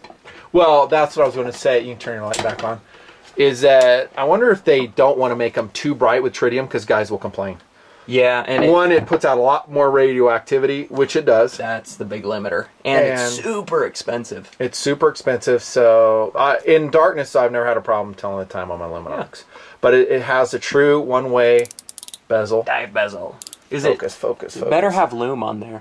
Well, that's what I was going to say. You can turn your light back on. Is that I wonder if they don't want to make them too bright with tritium because guys will complain. Yeah, and it, One, it puts out a lot more radioactivity, which it does. that's the big limiter. And, And- it's super expensive. It's super expensive, so uh, in darkness, I've never had a problem telling the time on my Luminox. But it, it has a true one-way bezel. Dive bezel. Is Focus, it focus, focus. better have Lume on there?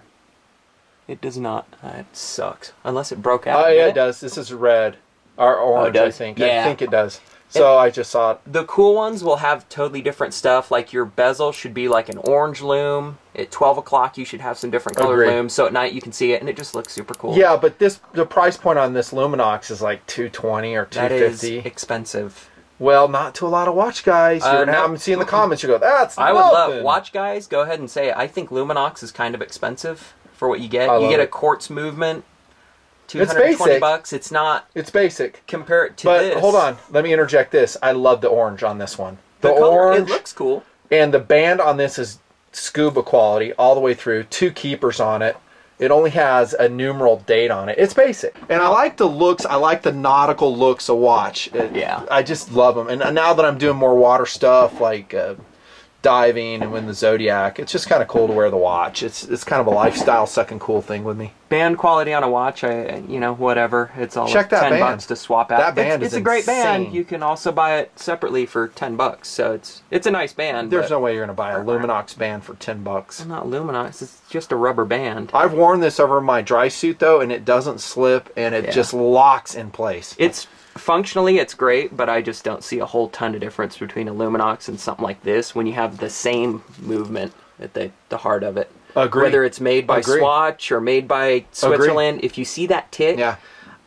It does not. That sucks. Unless it broke out. Oh did yeah, it? it does. This is red or orange, does? I think. Yeah. I think it does. So I just saw it. The cool ones will have totally different stuff. Like your bezel should be like an orange lume. At twelve o'clock, you should have some different colored Agreed. lumes. So at night you can see it, and it just looks super cool. Yeah, but this the price point on this Luminox is like two twenty or two that is fifty. expensive. Well, not to a lot of watch guys. You're Uh, gonna no. have them see in the comments. You go, that's I would nothing. love watch guys. Go ahead and say it. I think Luminox is kind of expensive for what you get. I You love get a it. quartz movement, two It's hundred twenty basic. bucks. It's not. It's basic. Compare it to But this. hold on, let me interject this. I love the orange on this one. The, The, color, orange it looks cool. and the band on this is scuba quality all the way through. Two keepers on it. It only has a numeral date on it. It's basic. And I like the looks. I like the nautical looks of watch. It- Yeah. I just love them. And now that I'm doing more water stuff like uh, diving and with the Zodiac, it's just kind of cool to wear the watch. It's it's kind of a lifestyle second cool thing with me. Band quality on a watch, I you know whatever. It's all Check like that ten band. bucks to swap out. That band it's, is it's a great insane. band. You can also buy it separately for ten bucks. So it's it's a nice band. There's but no way you're going to buy a Luminox band for ten bucks. it's not Luminox. It's just a rubber band. I've worn this over my dry suit though, and it doesn't slip, and it Yeah. just locks in place. It's functionally it's great, but I just don't see a whole ton of difference between a Luminox and something like this when you have the same movement at the the heart of it. Agree. Whether it's made by Agree. Swatch or made by Switzerland, if you see that tick, Yeah,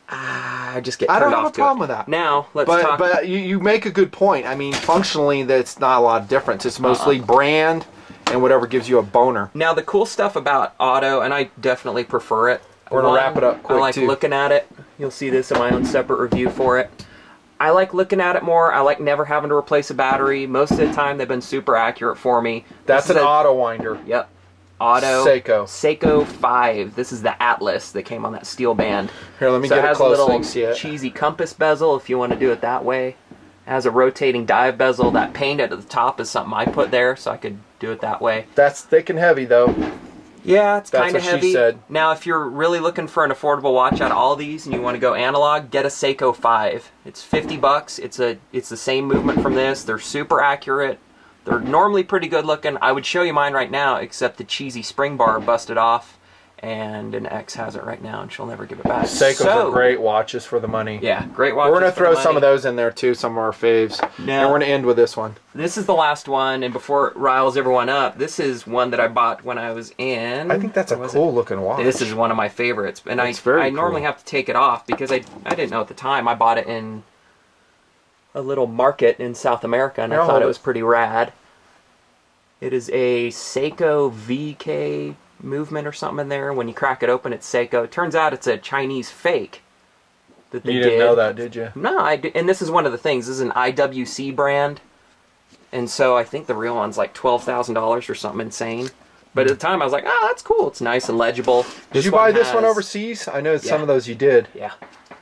ah, I just get I turned don't have off a to problem it. with that. Now let's but talk. but you, you make a good point. I mean, functionally, that's not a lot of difference. It's mostly brand and whatever gives you a boner. Now the cool stuff about auto, and I definitely prefer it. We're gonna One, wrap it up quick, I like too. looking at it. You'll see this in my own separate review for it. I like looking at it more. I like never having to replace a battery. Most of the time, they've been super accurate for me. That's This an is a- auto winder. Yep. Auto. Seiko. Seiko five. This is the Atlas that came on that steel band. Here, let me so get it it has close a so little you can see it. cheesy compass bezel if you want to do it that way. It has a rotating dive bezel. That paint at the top is something I put there so I could do it that way. That's thick and heavy though. Yeah, it's That's kind of what she heavy. said. Now, if you're really looking for an affordable watch out of all these and you want to go analog, get a Seiko five. It's fifty bucks. It's a it's the same movement from this. They're super accurate. They're normally pretty good looking. I would show you mine right now, except the cheesy spring bar busted off. and an ex has it right now, and she'll never give it back. Seikos so, are great watches for the money. Yeah, great watches. We're gonna for throw the money. some of those in there too, some of our faves. Now, and we're gonna end with this one. This is the last one, and before it riles everyone up, this is one that I bought when I was in. I think that's a cool looking watch. This is one of my favorites, and it's I very I cool. normally have to take it off because I I didn't know at the time. I bought it in a little market in South America, and Here, I thought hold it it. was pretty rad. It is a Seiko V K movement or something in there. When you crack it open, it's Seiko. It turns out it's a Chinese fake that they You did. didn't know that, did you? No, I did, and this is one of the things. This is an I W C brand, and so I think the real one's like twelve thousand dollars or something insane. But at the time, I was like, "Oh, that's cool. It's nice and legible." Did This you buy one this one has- overseas? I know Yeah. some of those you did. Yeah.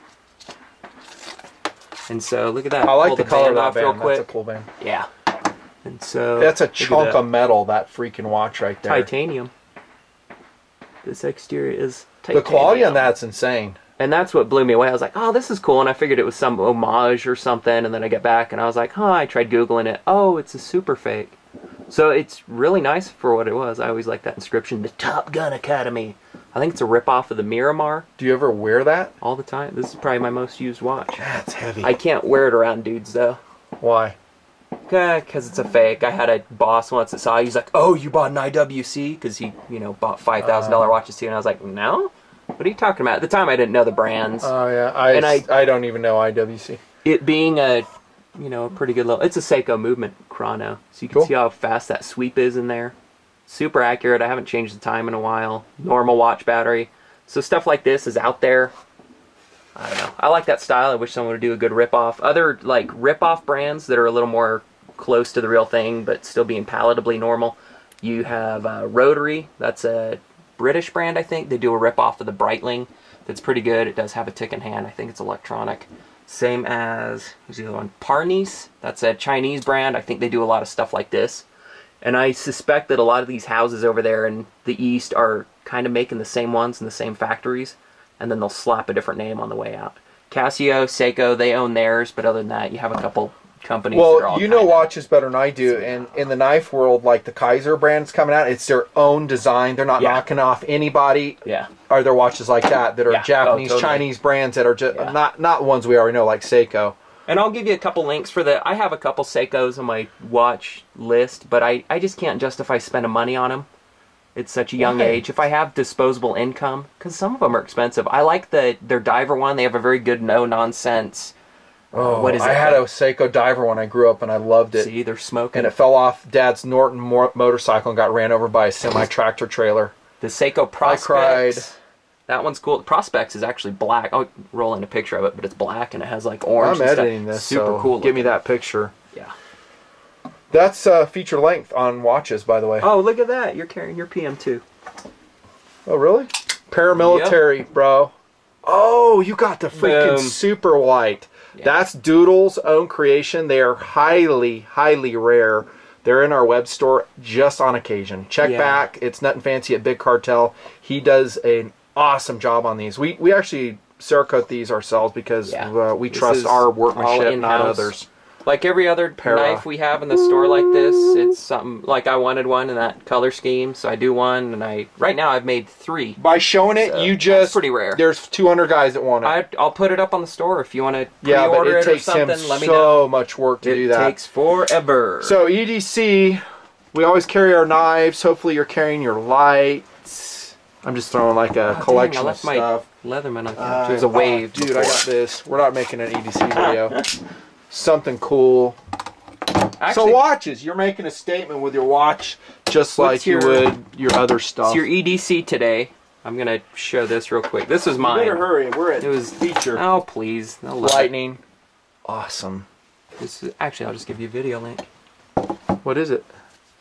And so look at that. I like Pull the color of band that off real band. That's a quick. cool band. Yeah. And so That's a look at chunk that. of metal, that freaking watch right there. Titanium. This exterior is The titanium. quality on that's insane. And that's what blew me away. I was like, oh, this is cool. And I figured it was some homage or something. And then I get back and I was like, huh, I tried Googling it. Oh, it's a super fake. So it's really nice for what it was. I always like that inscription, the Top Gun Academy. I think it's a ripoff of the Miramar Do you ever wear that? all the time. This is probably my most used watch. That's heavy. I can't wear it around dudes, though. Why? Because it's a fake. I had a boss once that saw it. He's like, oh, you bought an I W C? Because he, you know, bought five thousand dollars Uh. watches too. And I was like, no? What are you talking about? At the time, I didn't know the brands. Oh, yeah. I, And I- I don't even know I W C. It being a, you know, a pretty good level. It's a Seiko movement chrono. So you can Cool. see how fast that sweep is in there. Super accurate. I haven't changed the time in a while. Normal watch battery. So stuff like this is out there. I don't know. I like that style. I wish someone would do a good rip-off. Other, like, rip-off brands that are a little more close to the real thing, but still being palatably normal. You have uh, Rotary. That's a British brand, I think. They do a rip-off of the Breitling. That's pretty good. It does have a tick in hand. I think it's electronic. Same as, who's the other one? Parnis. That's a Chinese brand. I think they do a lot of stuff like this. And I suspect that a lot of these houses over there in the East are kind of making the same ones in the same factories. And then they'll slap a different name on the way out. Casio, Seiko, they own theirs. But other than that, you have a couple companies that are Well, all you know kinda- watches better than I do, and in the knife world, like the Kaiser brand's coming out, it's their own design. They're not Yeah. knocking off anybody. Yeah. Are there watches like that that are Yeah. Japanese, Oh, totally. Chinese brands that are just Yeah. not not ones we already know, like Seiko? And I'll give you a couple links for the... I have a couple Seikos on my watch list, but I, I just can't justify spending money on them. It's such a young Why? age. If I have disposable income, because some of them are expensive. I like the their diver one. They have a very good no-nonsense... Oh, what is I it? had a Seiko diver when I grew up, and I loved it. See, they're smoking. And it fell off Dad's Norton mo- motorcycle and got ran over by a semi-tractor trailer. The Seiko Prospects. cried. That one's cool. Prospects is actually black. I'll roll in a picture of it, but it's black and it has like orange I'm and stuff. editing this, Super so cool. give me looking. that picture. Yeah. That's uh, feature length on watches, by the way. Oh, look at that. You're carrying your P M two. Oh, really? Paramilitary, bro. Oh, you got the freaking Boom. super white. Yeah. That's Doodle's own creation. They are highly, highly rare. They're in our web store just on occasion. Check Yeah. back. It's Nutnfancy at Big Cartel. He does an awesome job on these. We we actually Cerakote these ourselves because Yeah. uh, we This trust is our all workmanship, not in-house. others. Like every other Para. knife we have in the store like this, it's something like I wanted one in that color scheme, so I do one, and I right now I've made three. By showing it, So, you that's just pretty rare. There's two hundred guys that want it. I, I'll put it up on the store if you want to yeah, but pre-order it it, or takes him something. Let me know. so much work to It do that. takes forever. So E D C, we always carry our knives. Hopefully you're carrying your lights. I'm just throwing like a Oh, dang, collection I of left my stuff. Leatherman on Uh, couch. It was a wave. oh, dude, I got this. We're not making an E D C video. Something cool. Actually, so watches. You're making a statement with your watch just What's like you your- would your other stuff. it's your E D C today. I'm going to show this real quick. This is You mine. better hurry. We're at It was- feature. Oh, please. No love. Lightning. Awesome. This is, actually, I'll just give you a video link. What is it?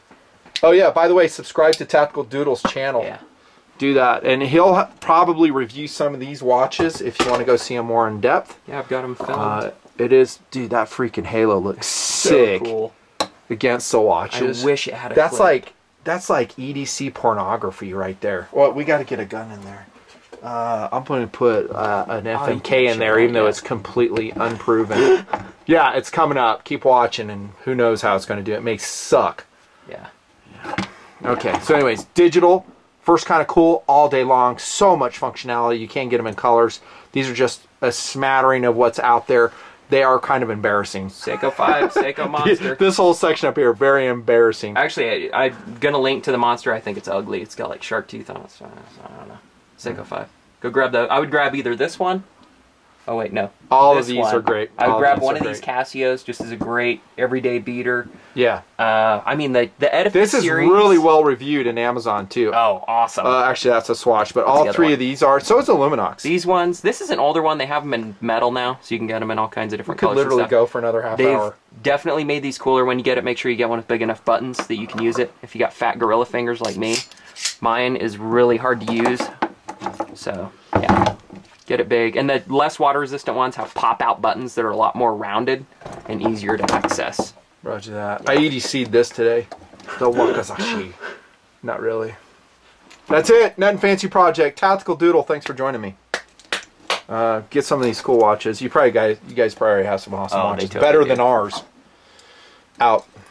Oh yeah, by the way, subscribe to Tactical Doodle's channel. Yeah. Do that. And he'll ha- probably review some of these watches if you want to go see them more in depth. Yeah, I've got them filmed. Uh, it is, dude, that freaking halo looks sick So cool. against the watches. I wish it had a That's clip. like that's like E D C pornography right there. Well, we got to get a gun in there. Uh, I'm going to put uh, an Oh, F M you K can in there, show even that, though yeah. it's completely unproven. Yeah, it's coming up. Keep watching, and who knows how it's going to do. It may suck. Yeah. Okay, so anyways, digital First kind of cool all day long. So much functionality. You can't get them in colors. These are just a smattering of what's out there. They are kind of embarrassing. Seiko five, Seiko Monster. This whole section up here, very embarrassing. Actually, I, I'm going to link to the Monster. I think it's ugly. It's got like shark tooth on it. So I don't know. Seiko five. Go grab the... I would grab either this one. Oh, wait, no. All this of these one. are great. I would All grab of one of great. these Casios just as a great everyday beater. Yeah. Uh, I mean, the, the Edifice This is series... really well reviewed in Amazon, too. Oh, awesome. Uh, actually, that's a swatch, but all the three one? of these are. So is a Luminox. These ones... This is an older one. They have them in metal now, so you can get them in all kinds of different We could colors and literally stuff. go for another half They've hour. definitely made these cooler. When you get it, make sure you get one with big enough buttons that you can use it. If you got fat gorilla fingers like me, mine is really hard to use. So, yeah. Get it big. And the less water resistant ones have pop-out buttons that are a lot more rounded and easier to access. Roger that. Yeah. I E D C'd this today. The Wakazashi. Not really. That's it. Nutnfancy project. Tactical Doodle. Thanks for joining me. Uh, get some of these cool watches. You probably guys, you guys probably have some awesome Oh, watches. they totally Better do. than ours. Out.